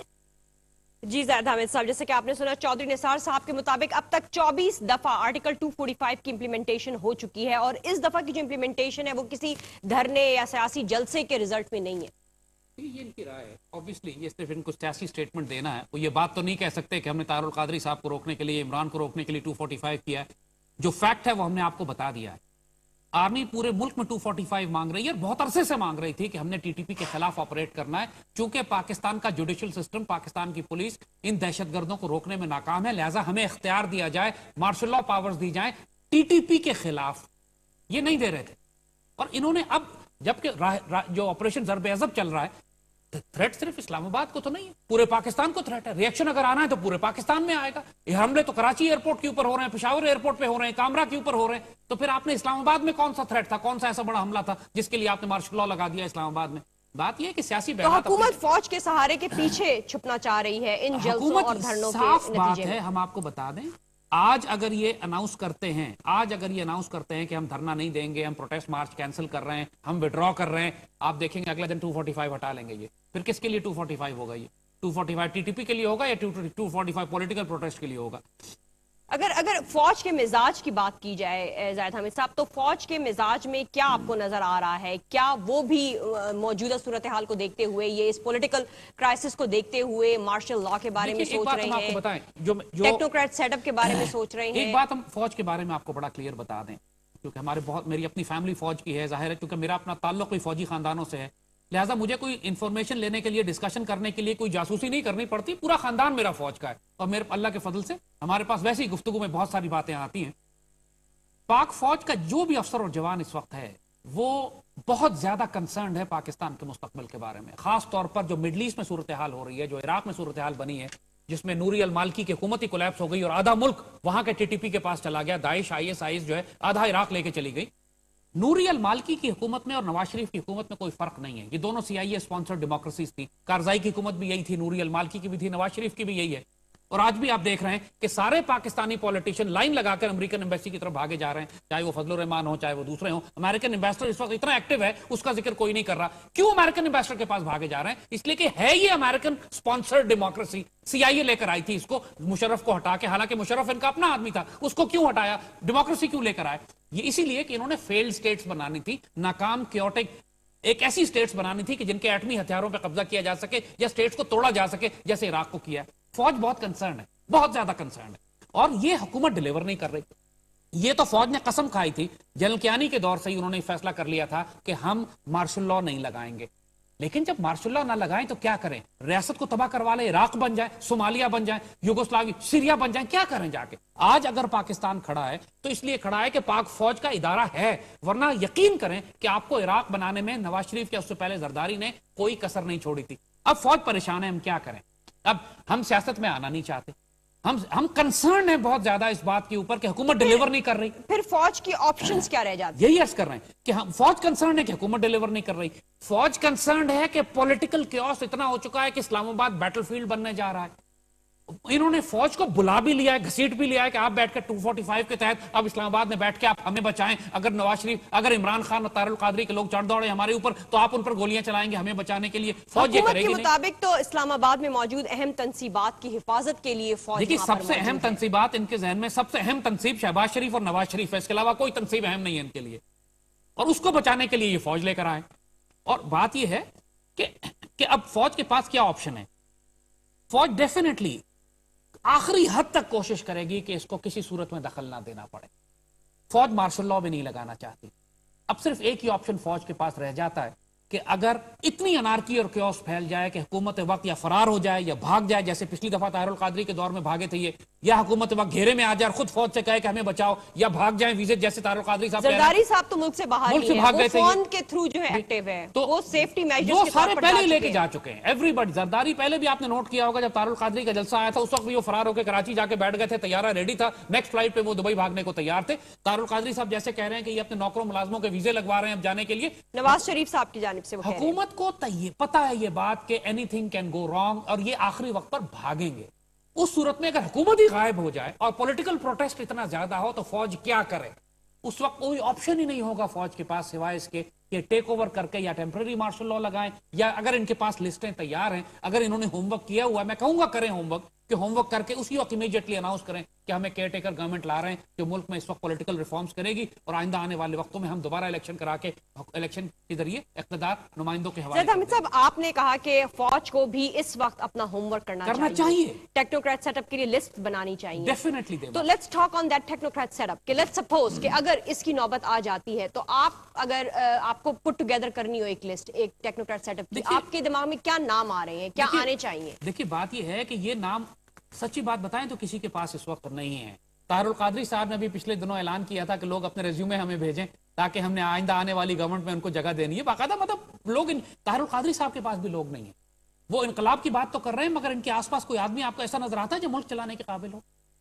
جی زید حامد صاحب، جیسے کہ آپ نے سنا چودھری نثار صاحب کے مطابق اب تک 24 دفعہ آرٹیکل 245 کی امپلیمنٹیشن ہو چکی ہے، اور اس دفعہ کی جو امپلیمنٹیشن ہے وہ کسی دھرنے یا سیاسی جلسے کے رزلٹ میں نہیں ہے۔ یہ ان کی رائے ہے، obviously یہ صرف ان کو سیاسی سٹیٹمنٹ دینا ہے۔ وہ یہ بات تو نہیں کہہ سکتے کہ ہم نے طاہر القادری صاحب کو روکنے کے لیے، عمران کو روکنے کے لیے 245 کیا ہے۔ جو فیکٹ ہے وہ ہم نے آپ کو بتا دیا ہے۔ آرمی پورے ملک میں 245 مانگ رہی ہے، اور بہت عرصے سے مانگ رہی تھی کہ ہم نے ٹی ٹی پی کے خلاف آپریٹ کرنا ہے، چونکہ پاکستان کا جوڈیشل سسٹم، پاکستان کی پولیس ان دہشت گردوں کو روکنے میں ناکام ہے، لہٰذا ہمیں اختیار دیا جائے، مارشل لا پاورز دی جائیں ٹی ٹی پی کے خلاف۔ یہ نہیں دے رہے تھے، اور انہوں نے اب جبکہ جو آپریشن ضرب عضب چل رہا ہے، تھریٹ صرف اسلام آباد کو تو نہیں ہے، پورے پاکستان کو تھریٹ ہے۔ ری ایکشن اگر آنا ہے تو پورے پاکستان میں آئے گا۔ یہ حملے تو کراچی ایئرپورٹ کے اوپر ہو رہے ہیں، پشاور ایئرپورٹ پہ ہو رہے ہیں، کامرا کے اوپر ہو رہے ہیں، تو پھر آپ نے اسلام آباد میں کون سا تھریٹ تھا، کون سا ایسا بڑا حملہ تھا جس کے لیے آپ نے مارشل لا لگا دیا اسلام آباد میں؟ بات یہ ہے کہ سیاسی تو حکومت فوج کے سہارے کے پیچھے چھپنا چاہ رہی ہے ان جلسوں اور دھرنوں کے نتیجے میں۔ ہم آپ کو بتا دیں، آج اگر یہ اناؤنس کرتے ہیں کہ ہم دھرنا نہیں دیں گے، ہم پروٹیسٹ مارچ کینسل کر رہے ہیں، ہم وڈرا کر رہے ہیں، آپ دیکھیں گے اگلا دن 245 ہٹا لیں گے۔ یہ پھر کس کے لیے 245 ہوگا؟ یہ 245 ٹی ٹی پی کے لیے ہوگا یا 245 پولیٹیکل پروٹیسٹ کے لیے ہوگا؟ اگر فوج کے مزاج کی بات کی جائے زاہد حامد صاحب، تو فوج کے مزاج میں کیا آپ کو نظر آ رہا ہے؟ کیا وہ بھی موجودہ صورتحال کو دیکھتے ہوئے، یہ اس پولیٹیکل کرائسس کو دیکھتے ہوئے مارشل لا کے بارے میں سوچ رہے ہیں، ٹیکنوکریٹ سیٹ اپ کے بارے میں سوچ رہے ہیں؟ ایک بات ہم فوج کے بارے میں آپ کو بڑا کلیئر بتا دیں، کیونکہ میری اپنی فیملی فوج کی ہے، ظاہر ہے کیونکہ میرا اپنا تعلق کوئی فوجی خاندانوں سے ہے، لہٰذا مجھے کوئی انفارمیشن لینے کے لیے، ڈسکشن کرنے کے لیے کوئی جاسوسی نہیں کرنی پڑتی۔ پورا خاندان میرا فوج کا ہے، اور میرے اللہ کے فضل سے ہمارے پاس ویسی گفتگو میں بہت ساری باتیں آتی ہیں۔ پاک فوج کا جو بھی افسر اور جوان اس وقت ہے وہ بہت زیادہ کنسرنڈ ہے پاکستان کے مستقبل کے بارے میں، خاص طور پر جو مڈل ایسٹ میں صورتحال ہو رہی ہے، جو عراق میں صورتحال بنی ہے، جس میں نوری المالکی کی حکومت ہی کولیپس ہو گئی اور آدھا ملک وہاں کے ٹی ٹی پی کے پاس چلا گیا، داعش IS جو ہے آدھا عراق لے کے چلی گئی۔ نوری المالکی کی حکومت میں اور نواز شریف کی حکومت میں کوئی فرق نہیں ہے، یہ دونوں CIA اسپانسرڈ ڈیموکریسیز تھی۔ کارزائی کی حکومت بھی یہی تھی، نوری المالکی کی بھی تھی، نواز شریف کی بھی یہی ہے، اور آج بھی آپ دیکھ رہے ہیں کہ سارے پاکستانی پولیٹیشین لائن لگا کر امریکن ایمبیسی کی طرف بھاگے جا رہے ہیں، چاہے وہ فضل الرحمان ہو، چاہے وہ دوسرے ہوں۔ امریکن ایمبیسڈر اس وقت اتنا ایکٹیو ہے، اس کا ذکر کوئی نہیں کر رہا۔ کیوں امریکن ایمبیسڈر کے پاس بھاگے جا رہے ہیں؟ اس لیے کہ ہے یہ امریکن اسپانسرڈ ڈیموکریسی، CIA لے کر آئی تھی اس کو، مشرف کو ہٹا کے، حالانکہ مشرف ان کا اپنا آدمی تھا، اس کو کیوں ہٹایا؟ ڈیموکریسی کیوں لے کر آئے؟ یہ اسی لیے کہ انہوں نے فیلڈ سٹیٹس بنانی تھی، ناکام کیوٹک ایک ایسی سٹیٹس بنانی تھی کہ جن کے ایٹمی ہتھیاروں پہ قبضہ کیا جا سکے یا سٹیٹس کو توڑا جا سکے، جیسے عراق کو کیا ہے۔ فوج بہت کنسرن ہے، بہت زیادہ کنسرن ہے، اور یہ حکومت ڈیلیور نہیں کر رہی۔ یہ تو فوج نے قسم کھائی تھی، جنرل کیانی کے دور سے ہی انہوں نے فیصلہ کر لیا تھا کہ ہم مارشل لا نہیں لگائیں گے، لیکن جب مارشل لا نہ لگائیں تو کیا کریں؟ ریاست کو تباہ کروا لیں، عراق بن جائے، صومالیہ بن جائیں، یوگوسلاوی، سیریا بن جائیں، کیا کریں جا کے؟ آج اگر پاکستان کھڑا ہے تو اس لیے کھڑا ہے کہ پاک فوج کا ادارہ ہے، ورنہ یقین کریں کہ آپ کو عراق بنانے میں نواز شریف کے اس سے پہلے زرداری نے کوئی کسر نہیں چھوڑی تھی۔ اب فوج پریشان ہے، ہم کیا کریں؟ اب ہم سیاست میں آنا نہیں چاہتے، ہم کنسرن ہیں بہت زیادہ اس بات کے اوپر کہ حکومت ڈیلیور نہیں کر رہی۔ پھر فوج کی آپشنز کیا رہ جاتی؟ یہی عرض کر رہے ہیں کہ فوج کنسرن ہے کہ حکومت ڈیلیور نہیں کر رہی، فوج کنسرن ہے کہ پولیٹیکل کیوس اتنا ہو چکا ہے کہ اسلام آباد بیٹل فیلڈ بننے جا رہا ہے۔ انہوں نے فوج کو بلا بھی لیا ہے، گھسیٹ بھی لیا ہے کہ آپ بیٹھ کر 245 کے تحت اب اسلام آباد میں بیٹھ کے آپ ہمیں بچائیں، اگر نواز شریف، اگر عمران خان اور طاہر القادری کے لوگ چڑھ دوڑے ہمارے اوپر تو آپ ان پر گولیاں چلائیں گے ہمیں بچانے کے لیے۔ فوج یہ کرے گی نہیں۔ حکومت کے مطابق تو اسلام آباد میں موجود اہم تنصیبات کی حفاظت کے لیے فوج دیکھیے سب سے اہم تنصیبات ان کے ذہن میں، سب سے اہم تنصیب شہباز شریف اور نواز شریف ہے، اس کے علاوہ کوئی تنصیب اہم نہیں ہے ان کے لیے، اور اس کو بچانے کے لیے یہ فوج لے کر آئے۔ اور بات یہ ہے کہ اب فوج کے پاس کیا آپشن ہے؟ فوج ڈیفینیٹلی آخری حد تک کوشش کرے گی کہ اس کو کسی صورت میں دخل نہ دینا پڑے۔ فوج مارشل لا بھی نہیں لگانا چاہتی۔ اب صرف ایک ہی آپشن فوج کے پاس رہ جاتا ہے کہ اگر اتنی انارکی اور کیوس پھیل جائے کہ حکومت وقت یا فرار ہو جائے یا بھاگ جائے، جیسے پچھلی دفعہ طاہر القادری کے دور میں بھاگے تھے یہ، یا حکومت وقت گھیرے میں آ جائے اور خود فوج سے کہے کہ ہمیں بچاؤ، یا بھاگ جائیں ویزے، جیسے طارق قادری صاحب زرداری صاحب تو ملک سے باہر ملک سے ہی بھاگ ہیں، گئے وہ تھے، فون کے تھرو جو ہے ایکٹیو ہے، تو وہ سیفٹی میجرز وہ کے طور سارے پر پہلے جا لے چکے کے جا چکے ہیں ایوری بڈی. زرداری پہلے بھی آپ نے نوٹ کیا ہوگا، جب طارق قادری کا جلسہ آیا تھا اس وقت بھی وہ فرار ہو کے کراچی جا کے بیٹھ گئے تھے، طیارہ ریڈی تھا، نیکسٹ فلائٹ پہ وہ دبئی بھاگنے کو تیار تھے. طارق قادری صاحب جیسے کہہ رہے ہیں کہ یہ اپنے نوکروں ملازموں کے ویزے لگوا رہے ہیں اب جانے کے لیے. نواز شریف صاحب کی جانب سے وہ کہہ رہے ہیں حکومت کو پتا ہے یہ بات کہ anything can go wrong, اور یہ آخری وقت پر بھاگیں گے. اس صورت میں اگر حکومت ہی غائب ہو جائے اور پولیٹیکل پروٹیسٹ اتنا زیادہ ہو تو فوج کیا کرے؟ اس وقت کوئی آپشن ہی نہیں ہوگا فوج کے پاس سوائے اس کے کہ ٹیک اوور کر کے یا ٹیمپرری مارشل لا لگائیں، یا اگر ان کے پاس لسٹیں تیار ہیں، اگر انہوں نے ہوم ورک کیا ہوا ہے، میں کہوں گا کریں ہوم ورک، کہ ہوم ورک کر کے اسی وقت امیڈیٹلی اناؤنس کریں کہ ہمیں کیئر ٹیکر گورنمنٹ لا رہے ہیں جو ملک میں اس وقت پولیٹیکل ریفارمز کرے گی، اور آئندہ آنے والے وقتوں میں ہم دوبارہ الیکشن کرا کے الیکشن کے ذریعے اقتدار نمائندوں کے حوالے زید حمید صاحب، آپ نے کہا کہ فوج کو بھی اس وقت اپنا ہوم ورک کرنا چاہیے، ٹیکنوکریٹ سیٹ اپ کے لیے لسٹ بنانی چاہیے. ڈیفینیٹلی. تو let's talk on that technocrat set up کہ لیٹس سپوز کہ اگر اس کی نوبت آ جاتی ہے تو اگر آپ کو پٹ ٹوگیدر کرنی ہو ایک لسٹ ایک ٹیکنوکریٹ سیٹ اپ کی، آپ کے دماغ میں کیا نام آ رہے ہیں، کیا آنے چاہیے؟ دیکھیے بات یہ ہے کہ یہ نام سچی بات بتائیں تو کسی کے پاس اس وقت نہیں ہے. طارق قادری صاحب نے بھی پچھلے دنوں اعلان کیا تھا کہ لوگ اپنے ریزیومے ہمیں بھیجیں تاکہ ہم نے آئندہ آنے والی گورنمنٹ میں ان کو جگہ دینی ہے. باقاعدہ مطلب لوگ طارق قادری صاحب کے پاس بھی لوگ نہیں ہیں. وہ انقلاب کی بات تو کر رہے ہیں مگر ان کے آس پاس کوئی آدمی آپ کو ایسا نظر آتا ہے جو ملک چلانے کے قابل ہو؟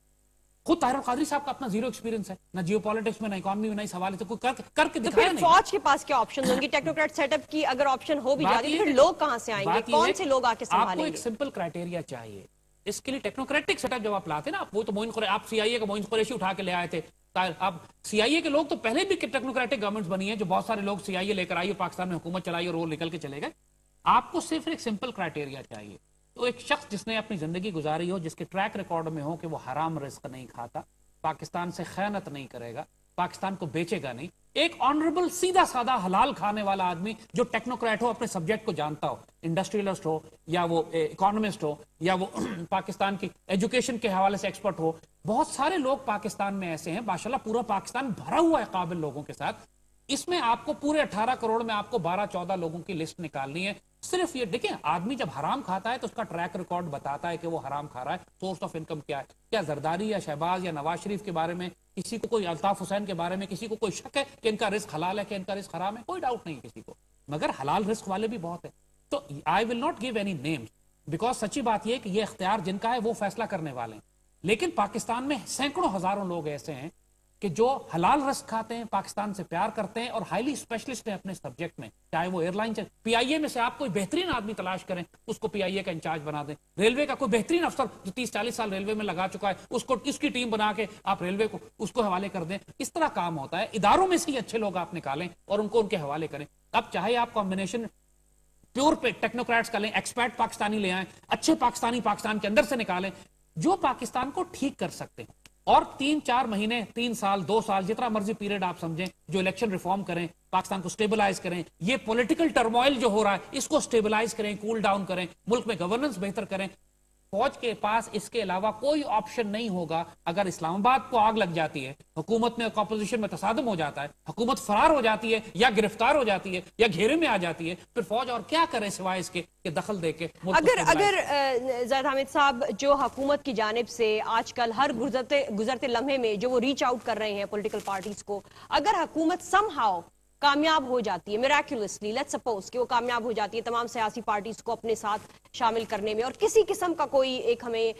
خود طارق قادری صاحب کا اپنا زیرو ایکسپیرینس ہے، نہ جیو پالیٹکس میں، نہ اکانومی میں، نہ اس حوالے سے کوئی کر کے دکھایا نہیں. فوج کے پاس کیا آپشن ہوں گی؟ ٹیکنوکریٹ سیٹ اپ کی اگر آپشن ہو بھی جاتی ہے پھر لوگ کہاں سے آئیں گے؟ کون سے لوگ آ کے سنبھالیں گے؟ آپ کو ایک سمپل کرائٹیریا چاہیے اس کے لیے. ٹیکنوکریٹک سیٹ اپ جب آپ لاتے نا، وہ تو آپ سی آئی اے کا معین قریشی اٹھا کے لے آئے تھے. اب سی آئی اے کے لوگ تو پہلے بھی ٹیکنوکریٹک گورنمنٹس بنی ہیں جو بہت سارے لوگ سی آئی اے لے کر آئی اور پاکستان میں حکومت چلائی اور وہ نکل کے چلے گئے. آپ کو صرف ایک سمپل کرائٹیریا چاہیے. تو ایک شخص جس نے اپنی زندگی گزاری ہو، جس کے ٹریک ریکارڈ میں ہو کہ وہ حرام رزق نہیں کھاتا، پاکستان سے خیانت نہیں کرے گا، پاکستان کو بیچے گا نہیں. ایک آنریبل سیدھا سادہ حلال کھانے والا آدمی جو ٹیکنوکریٹ ہو، اپنے سبجیکٹ کو جانتا ہو، انڈسٹریلسٹ ہو یا وہ اکانومسٹ ہو یا وہ پاکستان کی ایجوکیشن کے حوالے سے ایکسپرٹ ہو. بہت سارے لوگ پاکستان میں ایسے ہیں، ماشاءاللہ پورا پاکستان بھرا ہوا ہے قابل لوگوں کے ساتھ. اس میں آپ کو پورے 18 کروڑ میں آپ کو 12-14 لوگوں کی لسٹ نکالنی ہے. صرف یہ دیکھیں، آدمی جب حرام کھاتا ہے تو اس کا ٹریک ریکارڈ بتاتا ہے کہ وہ حرام کھا رہا ہے. سورس آف انکم کیا ہے؟ کیا زرداری یا شہباز یا نواز شریف کے بارے میں کسی کو کوئی، الطاف حسین کے بارے میں کسی کو کوئی شک ہے کہ ان کا رزق حلال ہے کہ ان کا رزق حرام ہے؟ کوئی ڈاؤٹ نہیں کسی کو. مگر حلال رزق والے بھی بہت ہیں. تو I will not give any names because سچی بات یہ کہ یہ اختیار جن کا ہے وہ فیصلہ کرنے والے ہیں. لیکن پاکستان میں سینکڑوں ہزاروں لوگ ایسے ہیں کہ جو حلال رزق کھاتے ہیں، پاکستان سے پیار کرتے ہیں اور ہائیلی اسپیشلسٹ ہیں اپنے سبجیکٹ میں. چاہے وہ ایئر لائن پی آئی اے میں سے آپ کوئی بہترین آدمی تلاش کریں، اس کو پی آئی اے کا انچارج بنا دیں. ریلوے کا کوئی بہترین افسر جو 30-40 سال ریلوے میں لگا چکا ہے، اس کی ٹیم بنا کے آپ ریلوے کو اس کو حوالے کر دیں. اس طرح کام ہوتا ہے. اداروں میں سے ہی اچھے لوگ آپ نکالیں اور ان کو ان کے حوالے کریں. اب چاہے آپ کمبینیشن پیور ٹیکنوکریٹس کا لیں، ایکسپرٹ پاکستانی لے آئیں، اچھے پاکستانی پاکستان کے اندر سے نکالیں جو پاکستان کو ٹھیک کر سکتے ہیں. اور 3-4 مہینے، 3 سال، 2 سال، جتنا مرضی پیریڈ آپ سمجھیں، جو الیکشن ریفارم کریں، پاکستان کو سٹیبلائز کریں. یہ پولیٹیکل ٹرموائل جو ہو رہا ہے اس کو سٹیبلائز کریں، کول ڈاؤن کریں، ملک میں گورننس بہتر کریں. فوج کے پاس اس کے علاوہ کوئی آپشن نہیں ہوگا. اگر اسلام آباد کو آگ لگ جاتی ہے، حکومت میں اپوزیشن میں تصادم ہو جاتا ہے، حکومت فرار ہو جاتی ہے یا گرفتار ہو جاتی ہے یا گھیرے میں آ جاتی ہے، پھر فوج اور کیا کرے سوائے اس کے کہ دخل دے کے. اگر زید حامد صاحب، جو حکومت کی جانب سے آج کل ہر گزرتے لمحے میں جو وہ ریچ آؤٹ کر رہے ہیں پولیٹیکل پارٹیز کو، اگر حکومت سم ہاؤ کامیاب ہو جاتی ہے، میراکولسلی لیٹس سپوز کہ وہ کامیاب ہو جاتی ہے تمام سیاسی پارٹیز کو اپنے ساتھ شامل کرنے میں، اور کسی قسم کا کوئی ایک ہمیں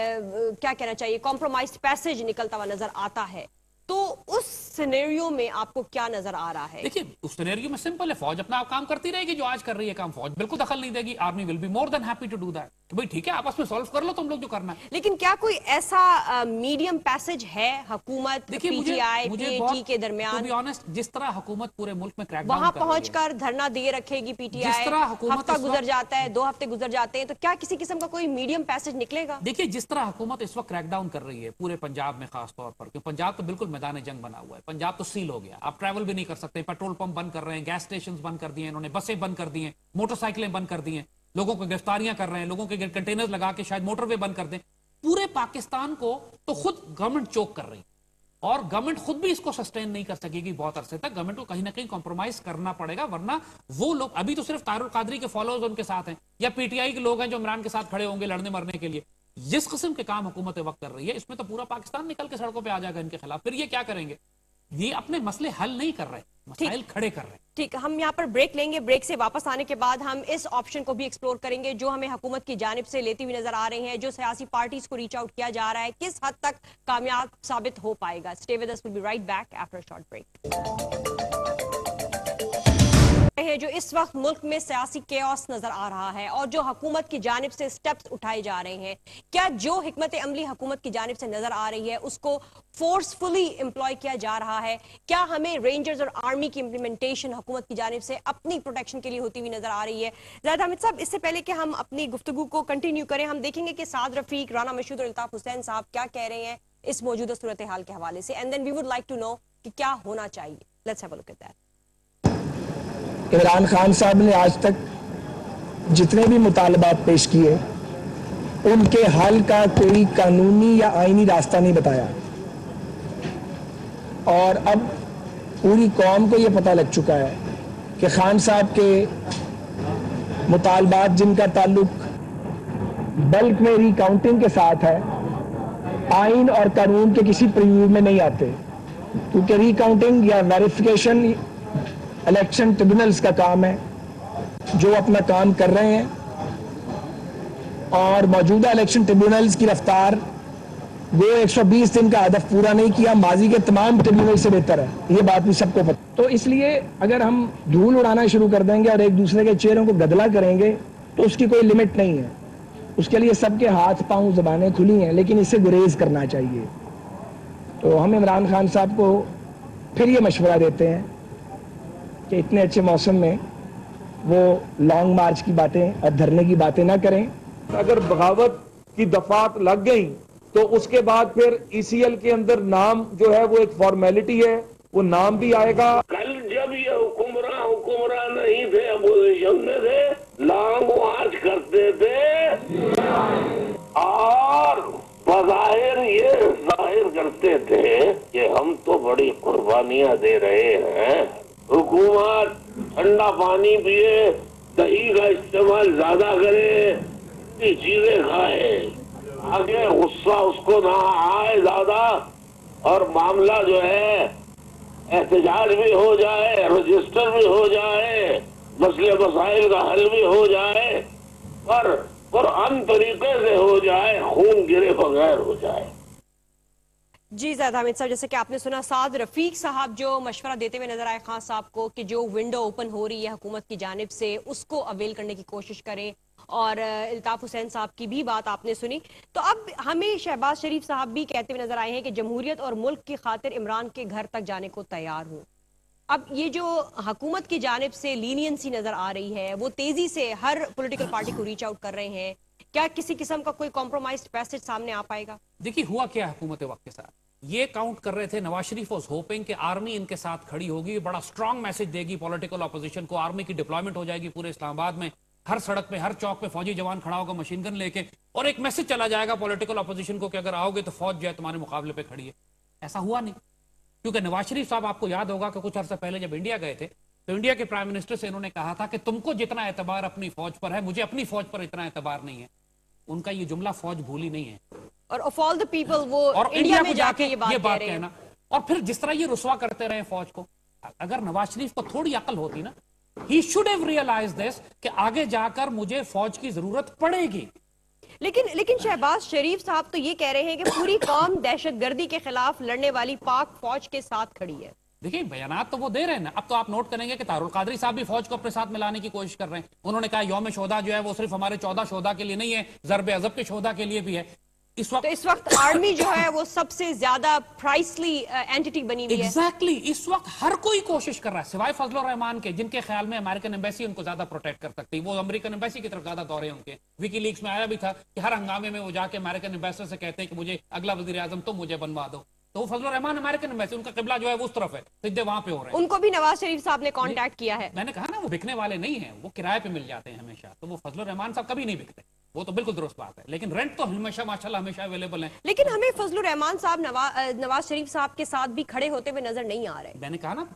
کیا کہنا چاہیے کمپرومائز پیسج نکلتا ہوا نظر آتا ہے، تو اس سینیریو میں آپ کو کیا نظر آ رہا ہے؟ دیکھیے اس سینیریو میں سمپل ہے، فوج اپنا کام کرتی رہے گی جو آج کر رہی ہے کام. فوج بالکل دخل نہیں دے گی. Army will be more than happy to do that کہ بھئی ٹھیک ہے آپ اس میں سالو کر لو تم لوگ جو کرنا ہے. لیکن کیا کوئی ایسا میڈیم پیسج ہے حکومت P T I P A T کے درمیان؟ ٹو بی آنیسٹ، جس طرح حکومت پورے ملک میں کریک ڈاؤن وہاں کر رہی ہے، پہنچ کر دھرنا دے رکھے گی پی ٹی آئی، ہفتہ گزر جاتا ہے، 2 ہفتے گزر جاتے ہیں، تو کیا کسی قسم کا کوئی میڈیم پیسج نکلے گا؟ دیکھیے جس طرح حکومت اس وقت کریک ڈاؤن کر رہی ہے پورے پنجاب میں، خاص طور پر کہ پنجاب تو بالکل میدان جنگ بنا ہوا ہے. پنجاب تو سیل ہو گیا، آپ ٹریول بھی نہیں کر سکتے. پیٹرول پمپ بند کر رہے ہیں، گیس اسٹیشنز بند کر دیے انہوں نے، بسیں بند کر دی ہیں، موٹر سائیکلیں بند کر دی ہیں، لوگوں کو گرفتاریاں کر رہے ہیں، لوگوں کے کنٹینر لگا کے شاید موٹر وے بند کر دیں. پورے پاکستان کو تو خود گورنمنٹ چوک کر رہی، اور گورنمنٹ خود بھی اس کو سسٹین نہیں کر سکے گی بہت عرصے تک. گورنمنٹ کو کہیں نہ کہیں کمپرومائز کرنا پڑے گا، ورنہ وہ لوگ ابھی تو صرف طارق قادری کے فالوورز ان کے ساتھ ہیں یا پی ٹی آئی کے لوگ ہیں جو عمران کے ساتھ کھڑے ہوں گے لڑنے مرنے کے لیے. جس قسم کے کام حکومت وقت کر رہی ہے اس میں تو پورا پاکستان نکل کے سڑکوں پہ آ جائے گا ان کے خلاف. پھر یہ کیا کریں گے؟ یہ اپنے مسئلے حل نہیں کر رہے, مسائل کھڑے کر رہے ہیں. ٹھیک, ہم یہاں پر بریک لیں گے. بریک سے واپس آنے کے بعد ہم اس آپشن کو بھی ایکسپلور کریں گے جو ہمیں حکومت کی جانب سے لیتی ہوئی نظر آ رہی ہیں, جو سیاسی پارٹیز کو ریچ آؤٹ کیا جا رہا ہے, کس حد تک کامیاب ثابت ہو پائے گا. Stay with us, we'll be right back after a short break. جو اس وقت ملک میں سیاسی کیوس نظر آ رہا ہے اور جو حکومت کی جانب سے سٹیپس اٹھائے جا رہے ہیں, کیا جو حکمت عملی حکومت کی جانب سے نظر آ رہی ہے اس کو فورسفلی امپلائی کیا جا رہا ہے؟ کیا ہمیں رینجرز اور آرمی کی امپلیمنٹیشن حکومت کی جانب سے اپنی پروٹیکشن کے لیے ہوتی ہوئی نظر آ رہی ہے؟ زید حامد صاحب, اس سے پہلے کہ ہم اپنی گفتگو کو کنٹینیو کریں, ہم دیکھیں گے کہ سعد رفیق, رانا مشہود اور الطاف حسین صاحب کیا کہہ رہے ہیں اس موجودہ صورتحال کے حوالے سے, and then we would like to know کہ کیا ہونا چاہیے. Let's have a look at that. Imran Khan صاحب نے آج تک جتنے بھی مطالبات پیش کیے ان کے حل کا کوئی قانونی یا آئینی راستہ نہیں بتایا, اور اب پوری قوم کو یہ پتہ لگ چکا ہے کہ خان صاحب کے مطالبات جن کا تعلق بلک میں ری کاؤنٹنگ کے ساتھ ہے, آئین اور قانون کے کسی پریویو میں نہیں آتے, کیونکہ ری کاؤنٹنگ یا ویریفیکیشن الیکشن ٹریبونلز کا کام ہے جو اپنا کام کر رہے ہیں, اور موجودہ الیکشن ٹریبونلز کی رفتار وہ 120 دن کا ہدف پورا نہیں کیا, ماضی کے تمام ٹریبونل سے بہتر ہے, یہ بات بھی سب کو پتہ. تو اس لیے اگر ہم دھول اڑانا شروع کر دیں گے اور ایک دوسرے کے چہروں کو گدلا کریں گے تو اس کی کوئی لمٹ نہیں ہے. اس کے لیے سب کے ہاتھ پاؤں زبانیں کھلی ہیں, لیکن اسے گریز کرنا چاہیے. تو ہم عمران خان صاحب کو پھر یہ مشورہ دیتے ہیں کہ اتنے اچھے موسم میں وہ لانگ مارچ کی باتیں اور دھرنے کی باتیں نہ کریں. اگر بغاوت کی دفعات لگ گئیں تو اس کے بعد پھر ای سی ایل کے اندر نام جو ہے وہ ایک فارمیلٹی ہے, وہ نام بھی آئے گا. کل جب یہ حکمراں نہیں تھے, اپوزیشن میں تھے, لانگ مارچ کرتے تھے اور بظاہر یہ ظاہر کرتے تھے کہ ہم تو بڑی قربانیاں دے رہے ہیں, حکومت ٹھنڈا پانی پیے, دہی کا استعمال زیادہ کرے, چیزیں کھائے, آگے غصہ اس کو نہ آئے زیادہ, اور معاملہ جو ہے احتجاج بھی ہو جائے, رجسٹر بھی ہو جائے, مسئلے مسائل کا حل بھی ہو جائے, پر قرآن طریقے سے ہو جائے, خون گرے بغیر ہو جائے. جی زید حامد صاحب, جیسے کہ آپ نے سنا سعد رفیق صاحب جو مشورہ دیتے ہوئے نظر آئے خان صاحب کو کہ جو ونڈو اوپن ہو رہی ہے حکومت کی جانب سے اس کو اویل کرنے کی کوشش کریں, اور الطاف حسین صاحب کی بھی بات آپ نے سنی. تو اب ہمیں شہباز شریف صاحب بھی کہتے ہوئے نظر آئے ہیں کہ جمہوریت اور ملک کی خاطر عمران کے گھر تک جانے کو تیار ہوں. اب یہ جو حکومت کی جانب سے لینینسی نظر آ رہی ہے, وہ تیزی سے ہر پولیٹیکل پارٹی کو ریچ آؤٹ کر رہے ہیں, کیا کسی قسم کا کوئی کمپرومائزڈ پیسج سامنے آ پائے گا؟ دیکھیے ہوا کیا حکومت وقت کے ساتھ, یہ کاؤنٹ کر رہے تھے نواز شریف واز ہوپنگ کہ آرمی ان کے ساتھ کھڑی ہوگی, بڑا سٹرانگ میسج دے گی پولیٹیکل اپوزیشن کو, آرمی کی ڈپلائمنٹ ہو جائے گی پورے اسلام آباد میں, ہر سڑک پہ ہر چوک پہ فوجی جوان کھڑا ہوگا مشین گن لے کے, اور ایک میسج چلا جائے گا پولیٹیکل اپوزیشن کو کہ اگر آؤ گے تو فوج جو ہے تمہارے مقابلے پہ کھڑی ہے. ایسا ہوا نہیں, کیونکہ نواز شریف صاحب آپ کو یاد ہوگا کہ کچھ عرصہ پہلے جب انڈیا گئے تھے تو انڈیا کے پرائم منسٹر سے انہوں نے کہا تھا کہ تم کو جتنا اعتبار اپنی فوج پر ہے مجھے اپنی فوج پر اتنا اعتبار نہیں ہے. ان کا یہ جملہ فوج بھولی نہیں ہے, اور of all the people وہ اور انڈیا میں جا کے یہ بات کہنا, اور پھر جس طرح یہ رسوا کرتے رہے فوج کو. اگر نواز شریف کو تھوڑی عقل ہوتی نا, he should have realized this کہ آگے جا کر مجھے فوج کی ضرورت پڑے گی. لیکن شہباز شریف صاحب تو یہ کہہ رہے ہیں کہ پوری قوم دہشت گردی کے خلاف لڑنے والی پاک فوج کے ساتھ کھڑی ہے. دیکھیں بیانات تو وہ دے رہے ہیں نا, اب تو آپ نوٹ کریں گے کہ طاہر القادری صاحب بھی فوج کو اپنے ساتھ ملانے کی کوشش کر رہے ہیں. انہوں نے کہا یوم شہداء جو ہے وہ صرف ہمارے 14 شہداء کے لیے نہیں ہے, ضرب عضب کے شہداء کے لیے بھی ہے. اس وقت آرمی جو ہے وہ سب سے زیادہ پرائسلی اینٹیٹی بنی ہوئی ہے. ایگزیکٹلی اس وقت ہر کوئی کوشش کر رہا ہے سوائے فضل الرحمان کے, جن کے خیال میں امریکن ایمبیسی ان کو زیادہ پروٹیکٹ کر سکتی. وہ امریکن ایمبیسی کی طرف زیادہ دورے ان کے, وکی لیکس میں آیا بھی تھا کہ ہر ہنگامے میں وہ جا کے امریکن ایمبیسڈر سے کہتے ہیں کہ مجھے اگلا وزیر اعظم تم مجھے بنوا دو. تو وہ فضل الرحمان امریکن ایمبیسی, ان کا قبلہ جو ہے وہ اس طرف ہے, سجدے وہاں پہ ہو رہے ہیں. ان کو بھی نواز شریف صاحب نے کانٹیکٹ کیا ہے. میں نے کہا نا وہ بکنے والے نہیں ہیں, وہ کرائے پہ مل جاتے ہیں ہمیشہ. تو وہ فضل الرحمان صاحب کبھی نہیں بکتے, وہ تو بالکل درست بات ہے, لیکن رینٹ تو ہمیشہ ماشاءاللہ ہمیشہ اویلیبل ہیں. لیکن ہمیں فضل الرحمان صاحب نواز شریف صاحب کے ساتھ بھی کھڑے ہوتے ہوئے نظر نہیں آ رہے. میں نے کہا نا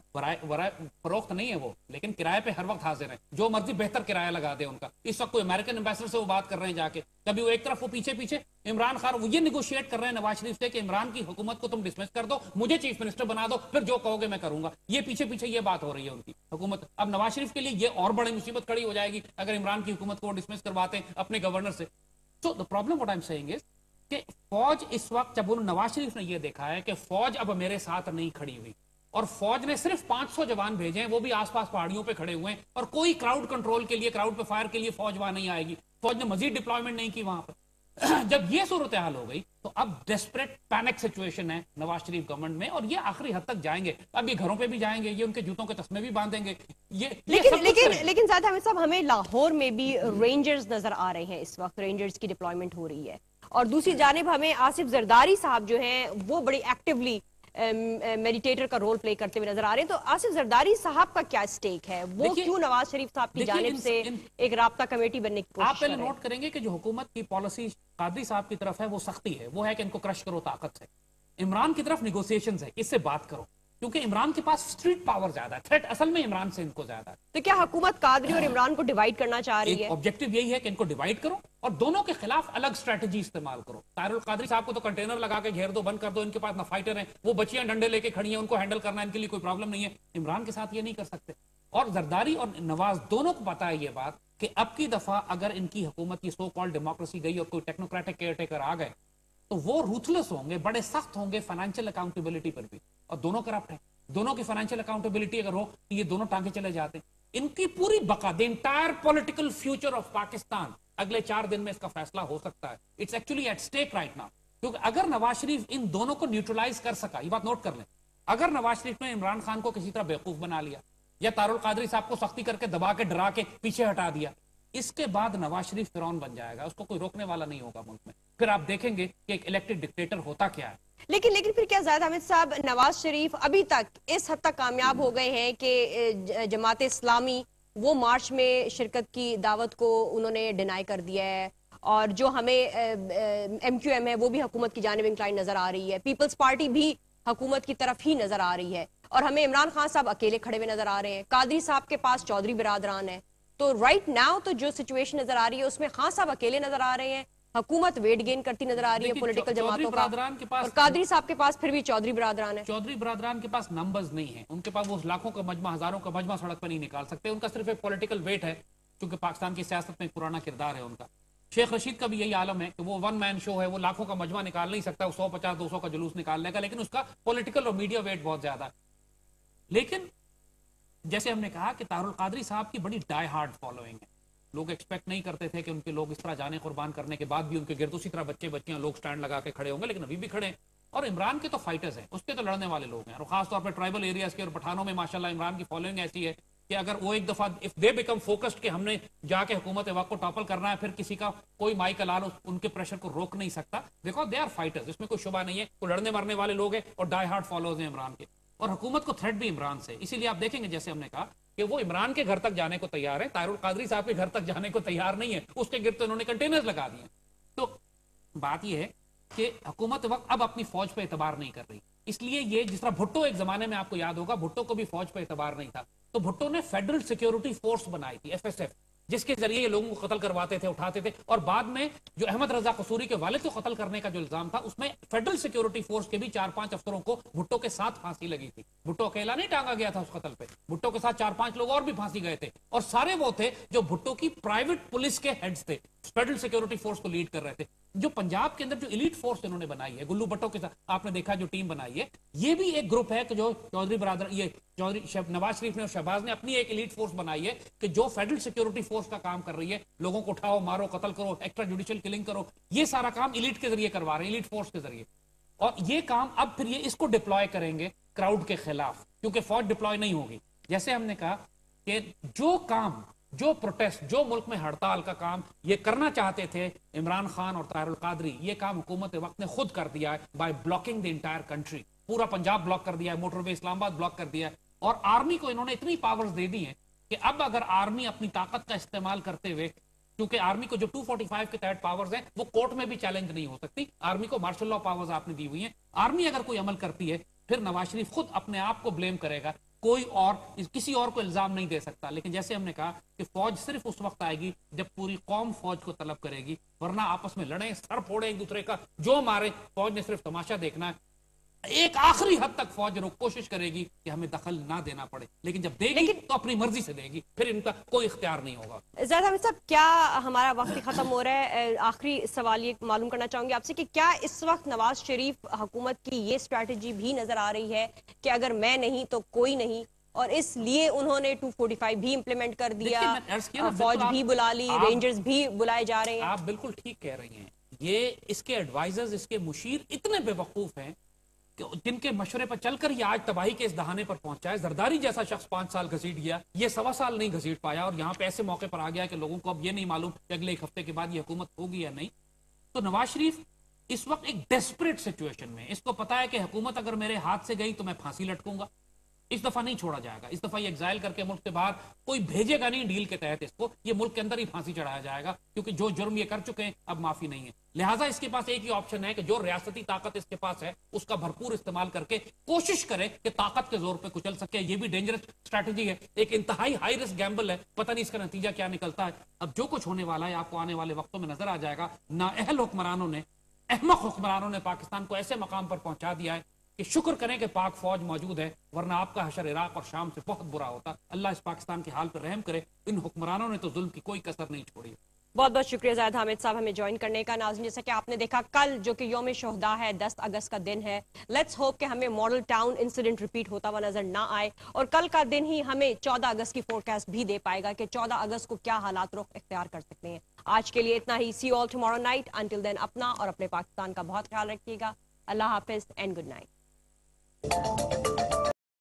فروخت نہیں ہے وہ, لیکن کرائے پہ ہر وقت حاضر ہیں, جو مرضی بہتر کرایہ لگا دے ان کا. اس وقت کوئی امریکن ایمبیسڈر سے وہ بات کر رہے ہیں جا کے, کبھی وہ ایک طرف وہ پیچھے پیچھے عمران خان وہ یہ نیگوشیٹ کر رہے ہیں نواز شریف سے کہ عمران کی حکومت کو تم ڈسمس کر دو, مجھے چیف منسٹر بنا دو, پھر جو کہو گے میں کروں گا. یہ پیچھے پیچھے یہ بات ہو رہی ہے ان کی حکومت. اب نواز شریف کے لیے یہ اور بڑی مصیبت کھڑی ہو جائے گی اگر عمران کی حکومت کو ڈسمس کرواتے ہیں اپنے گورنر سے. So the problem what I'm saying is کہ فوج اس وقت جب انہوں نواز شریف نے یہ دیکھا ہے کہ فوج اب میرے ساتھ نہیں کھڑی ہوئی اور فوج نے صرف 500 جوان بھیجے ہیں, وہ بھی آس پاس پہاڑیوں پہ کھڑے ہوئے ہیں, اور کوئی کراؤڈ کنٹرول کے لیے, کراؤڈ پہ فائر کے لیے فوج وہاں نہیں آئے گی, فوج نے مزید ڈپلائمنٹ نہیں کی وہاں پر. جب یہ صورتحال ہو گئی تو اب ڈیسپریٹ پینک سچویشن ہے نواز شریف گورنمنٹ میں, اور یہ آخری حد تک جائیں گے. اب یہ گھروں پہ بھی جائیں گے, یہ ان کے جوتوں کے تسمے بھی باندھیں گے. لیکن زائد حمید صاحب, ہمیں لاہور میں بھی رینجرز نظر آ رہے ہیں اس وقت, رینجرز کی ڈپلائمنٹ ہو رہی ہے, اور دوسری جانب ہمیں آصف زرداری صاحب جو ہیں وہ بڑی ایکٹیولی میڈیٹیٹر کا رول پلے کرتے ہوئے نظر آ رہے ہیں. تو آصف زرداری صاحب کا کیا سٹیک ہے, وہ کیوں نواز شریف صاحب کی جانب سے ایک رابطہ کمیٹی بننے کی کوشش آپ پہلے نوٹ کریں گے کہ جو حکومت کی پالیسی قادری صاحب کی طرف ہے وہ سختی ہے, وہ ہے کہ ان کو کرش کرو طاقت سے. عمران کی طرف نیگوسیشنز ہے, اس سے بات کرو, کیونکہ عمران کے پاس اسٹریٹ پاور زیادہ ہے, تھریٹ اصل میں عمران سے ان کو زیادہ ہے. تو کیا حکومت قادری اور عمران کو ڈیوائیڈ کرنا چاہ رہی ہے؟ آبجیکٹو یہی ہے کہ ان کو ڈیوائیڈ کرو اور دونوں کے خلاف الگ اسٹریٹجی استعمال کرو. طاہر القادری صاحب کو تو کنٹینر لگا کے گھیر دو, بند کر دو, ان کے پاس نہ فائٹر ہیں, وہ بچیاں ڈنڈے لے کے کھڑی ہیں, ان کو ہینڈل کرنا ان کے لیے کوئی پرابلم نہیں ہے. عمران کے ساتھ یہ نہیں کر سکتے. اور زرداری اور نواز دونوں کو پتا ہے یہ بات کہ اب کی دفعہ اگر ان کی حکومت کی سو کال ڈیموکریسی گئی اور کوئی ٹیکنوکریٹک کیئر ٹیکر آ گئے تو وہ روتھلیس ہوں گے, بڑے سخت ہوں گے فائنینشیل اکاؤنٹیبلٹی پر بھی, اور دونوں کرپٹ ہیں. دونوں کی فائنینشیل اکاؤنٹیبلٹی اگر ہو تو یہ دونوں ٹانگے چلے جاتے ہیں. ان کی پوری بقا, the entire political future of Pakistan اگلے 4 دن میں اس کا فیصلہ ہو سکتا ہے. It's actually at stake right now. کیونکہ اگر نواز شریف ان دونوں کو نیوٹرلائز کر سکا, یہ بات نوٹ کر لیں, اگر نواز شریف نے عمران خان کو کسی طرح بیوقوف بنا لیا یا طاہر القادری صاحب کو سختی کر کے دبا کے ڈرا کے پیچھے ہٹا دیا, اس کے بعد نواز شریف فرعون بن جائے گا, اس کو کوئی روکنے والا نہیں ہوگا ملک میں. پھر آپ دیکھیں گے کہ ایک الیکٹڈ ڈکٹیٹر ہوتا کیا ہے. لیکن پھر کیا زاہد حمید صاحب, نواز شریف ابھی تک اس حد تک کامیاب ہو گئے ہیں کہ جماعت اسلامی وہ مارچ میں شرکت کی دعوت کو انہوں نے ڈینائی کر دیا ہے, اور جو ہمیں ایم کیو ایم ہے وہ بھی حکومت کی جانب انکلائن نظر آ رہی ہے, پیپلز پارٹی بھی حکومت کی طرف ہی نظر آ رہی ہے, اور ہمیں عمران خان صاحب اکیلے کھڑے ہوئے نظر آ رہے ہیں, قادری صاحب کے پاس چودھری برادران ہیں. تو رائٹ ناؤ تو جو سچویشن نظر آ رہی ہے اس میں خان صاحب اکیلے نظر آ رہے ہیں, حکومت ویٹ گین کرتی نظر آ رہی ہے پولیٹیکل جماعتوں کا, اور قادری صاحب کے پاس پھر بھی چودھری برادران ہیں. چودھری برادران کے پاس نمبرز نہیں ہیں, ان کے پاس وہ لاکھوں کا مجمع, ہزاروں کا مجمع سڑک پہ نہیں نکال سکتے. ان کا صرف ایک پولیٹیکل ویٹ ہے, کیونکہ پاکستان کی سیاست میں ایک پرانا کردار ہے ان کا. شیخ رشید کا بھی یہی عالم ہے کہ وہ ون مین شو ہے, وہ لاکھوں کا مجمع نکال نہیں سکتا, وہ 150-200 کا جلوس نکال لے گا, لیکن اس کا پولیٹیکل اور میڈیا ویٹ بہت زیادہ ہے. لیکن جیسے ہم نے کہا کہ طاہر القادری صاحب کی بڑی ڈائی ہارڈ فالوئنگ ہے. لوگ ایکسپیکٹ نہیں کرتے تھے کہ ان کے لوگ اس طرح جانے قربان کرنے کے بعد بھی ان کے گرد اسی طرح بچے بچیاں لوگ سٹینڈ لگا کے کھڑے ہوں گے, لیکن ابھی بھی کھڑے ہیں. اور عمران کے تو فائٹرز ہیں, اس کے تو لڑنے والے لوگ ہیں, اور خاص طور پہ ٹرائبل ایریاز کے اور پٹھانوں میں ماشاءاللہ عمران کی فالوئنگ ایسی ہے کہ اگر وہ ایک دفعہ if they become focused کہ ہم نے جا کے حکومت وقت کو ٹاپل کرنا ہے, پھر کسی کا کوئی مائی کلال ان کے پریشر کو روک نہیں سکتا. دیکھو دے آر فائٹرز, اس میں کوئی شبہ نہیں ہے, وہ لڑنے مرنے والے لوگ ہیں اور ڈائی ہارڈ فالوز ہیں عمران کے, اور حکومت کو تھریٹ بھی عمران سے. اسی لیے آپ دیکھیں گے جیسے ہم نے کہا کہ وہ عمران کے گھر تک جانے کو تیار ہے, طاہر القادری صاحب کے گھر تک جانے کو تیار نہیں ہے, اس کے گرد تو انہوں نے کنٹینرز لگا دیے. تو بات یہ ہے کہ حکومت وقت اب اپنی فوج پہ اعتبار نہیں کر رہی. اس لیے یہ جس طرح بھٹو ایک زمانے میں آپ کو یاد ہوگا, بھٹو کو بھی فوج پہ اعتبار نہیں تھا, تو بھٹو نے فیڈرل سیکیورٹی فورس بنائی تھی, FSF, جس کے ذریعے یہ لوگوں کو قتل کرواتے تھے, اٹھاتے تھے. اور بعد میں جو احمد رضا قصوری کے والد کو قتل کرنے کا جو الزام تھا, اس میں فیڈرل سیکیورٹی فورس کے بھی 4-5 افسروں کو بھٹو کے ساتھ پھانسی لگی تھی. بھٹو اکیلا نہیں ٹانگا گیا تھا اس قتل پہ, بھٹو کے ساتھ 4-5 لوگ اور بھی پھانسی گئے تھے, اور سارے وہ تھے جو بھٹو کی پرائیویٹ پولیس کے ہیڈز تھے, فیڈرل سیکیورٹی فورس کو لیڈ کر رہے تھے. جو پنجاب کے اندر جو ایلیٹ فورس انہوں نے بنائی ہے, گلو بھٹو کے ساتھ آپ نے دیکھا جو ٹیم بنائی ہے, یہ بھی ایک گروپ ہے کہ جو چودھری برادر, یہ چودھری نواز شریف نے اور شہباز نے اپنی ایک ایلیٹ فورس بنائی ہے کہ جو فیڈرل سیکیورٹی فورس کا کام کر رہی ہے, لوگوں کو اٹھاؤ, مارو, قتل کرو, ایکسٹرا جوڈیشل کلنگ کرو, یہ سارا کام ایلیٹ کے ذریعے کروا رہے ہیں, ایلیٹ فورس کے ذریعے. اور یہ کام اب پھر یہ اس کو ڈپلوائے کریں گے کراؤڈ کے خلاف, کیونکہ فوج ڈپلوائے نہیں ہوگی. جیسے ہم نے کہا کہ جو کام, جو پروٹیسٹ, جو ملک میں ہڑتال کا کام یہ کرنا چاہتے تھے عمران خان اور طاہر القادری, یہ کام حکومت وقت نے خود کر دیا ہے by blocking the entire country. پورا پنجاب بلاک کر دیا ہے, موٹر وے اسلام آباد بلاک کر دیا ہے, اور آرمی کو انہوں نے اتنی پاورز دے دی ہیں کہ اب اگر آرمی اپنی طاقت کا استعمال کرتے ہوئے, کیونکہ آرمی کو جو 245 کے تحت پاورز ہیں وہ کورٹ میں بھی چیلنج نہیں ہو سکتی, آرمی کو مارشل لا پاورز آپ نے دی ہوئی ہیں, آرمی اگر کوئی عمل کرتی ہے پھر نواز شریف خود اپنے آپ کو بلیم کرے گا کوئی اور کسی اور کو الزام نہیں دے سکتا. لیکن جیسے ہم نے کہا کہ فوج صرف اس وقت آئے گی جب پوری قوم فوج کو طلب کرے گی, ورنہ آپس میں لڑیں, سر پھوڑیں ایک دوسرے کا, جو مارے, فوج نے صرف تماشا دیکھنا ہے. ایک آخری حد تک فوج کوشش کرے گی کہ ہمیں دخل نہ دینا پڑے, لیکن جب دے گی تو اپنی مرضی سے دے گی, پھر ان کا کوئی اختیار نہیں ہوگا. زید حمید صاحب, کیا ہمارا وقت ختم ہو رہا ہے, آخری سوال یہ معلوم کرنا چاہوں گی آپ سے کہ کیا اس وقت نواز شریف حکومت کی یہ اسٹریٹجی بھی نظر آ رہی ہے کہ اگر میں نہیں تو کوئی نہیں, اور اس لیے انہوں نے 245 بھی امپلیمنٹ کر دیا, فوج بھی بلا لی, رینجرز بھی بلائے جا رہے ہیں؟ آپ بالکل ٹھیک کہہ رہی ہیں. یہ اس کے ایڈوائزرز, اس کے مشیر اتنے بے وقوف ہیں کہ جن کے مشورے پر چل کر یہ آج تباہی کے اس دہانے پر پہنچا ہے. زرداری جیسا شخص 5 سال گھسیٹ گیا, یہ 1.25 سال نہیں گھسیٹ پایا, اور یہاں پہ ایسے موقع پر آ گیا کہ لوگوں کو اب یہ نہیں معلوم کہ اگلے 1 ہفتے کے بعد یہ حکومت ہوگی یا نہیں. تو نواز شریف اس وقت ایک ڈیسپریٹ سچویشن میں, اس کو پتا ہے کہ حکومت اگر میرے ہاتھ سے گئی تو میں پھانسی لٹکوں گا, اس دفعہ نہیں چھوڑا جائے گا, اس دفعہ یہ ایگزائل کر کے ملک سے باہر کوئی بھیجے گا نہیں ڈیل کے تحت, اس کو یہ ملک کے اندر ہی پھانسی چڑھایا جائے گا, کیونکہ جو جرم یہ کر چکے ہیں اب معافی نہیں ہے. لہٰذا اس کے پاس ایک ہی آپشن ہے کہ جو ریاستی طاقت اس کے پاس ہے اس کا بھرپور استعمال کر کے کوشش کرے کہ طاقت کے زور پہ کچل سکے. یہ بھی ڈینجرس اسٹریٹجی ہے, ایک انتہائی ہائی رسک گیمبل ہے, پتہ نہیں اس کا نتیجہ کیا نکلتا ہے. اب جو کچھ ہونے والا ہے آپ کو آنے والے وقتوں میں نظر آ جائے گا. نااہل حکمرانوں نے, احمق حکمرانوں نے پاکستان کو ایسے مقام پر پہنچا دیا ہے کہ شکر کریں کہ پاک فوج موجود ہے, ورنہ آپ کا حشر عراق اور شام سے بہت برا ہوتا. اللہ اس پاکستان کے حال پر رحم کرے. ان حکمرانوں نے تو ظلم کی کوئی کسر نہیں چھوڑی. بہت بہت شکریہ زید حامد صاحب ہمیں جوائن کرنے کا. ناظرین, جیسا کہ آپ نے دیکھا کل جو کہ یوم شہداء ہے, 10 اگست کا دن ہے, لیٹس ہوپ کہ ہمیں ماڈل ٹاؤن انسیڈنٹ ریپیٹ ہوتا ہوا نظر نہ آئے, اور کل کا دن ہی ہمیں 14 اگست کی فورکاسٹ بھی دے پائے گا کہ 14 اگست کو کیا حالات رخ اختیار کر سکتے ہیں. آج کے لیے اتنا ہی. See you all tomorrow night. Until then اپنا اور اپنے پاکستان کا بہت خیال رکھیے گا. اللہ حافظ اینڈ گڈ نائٹ.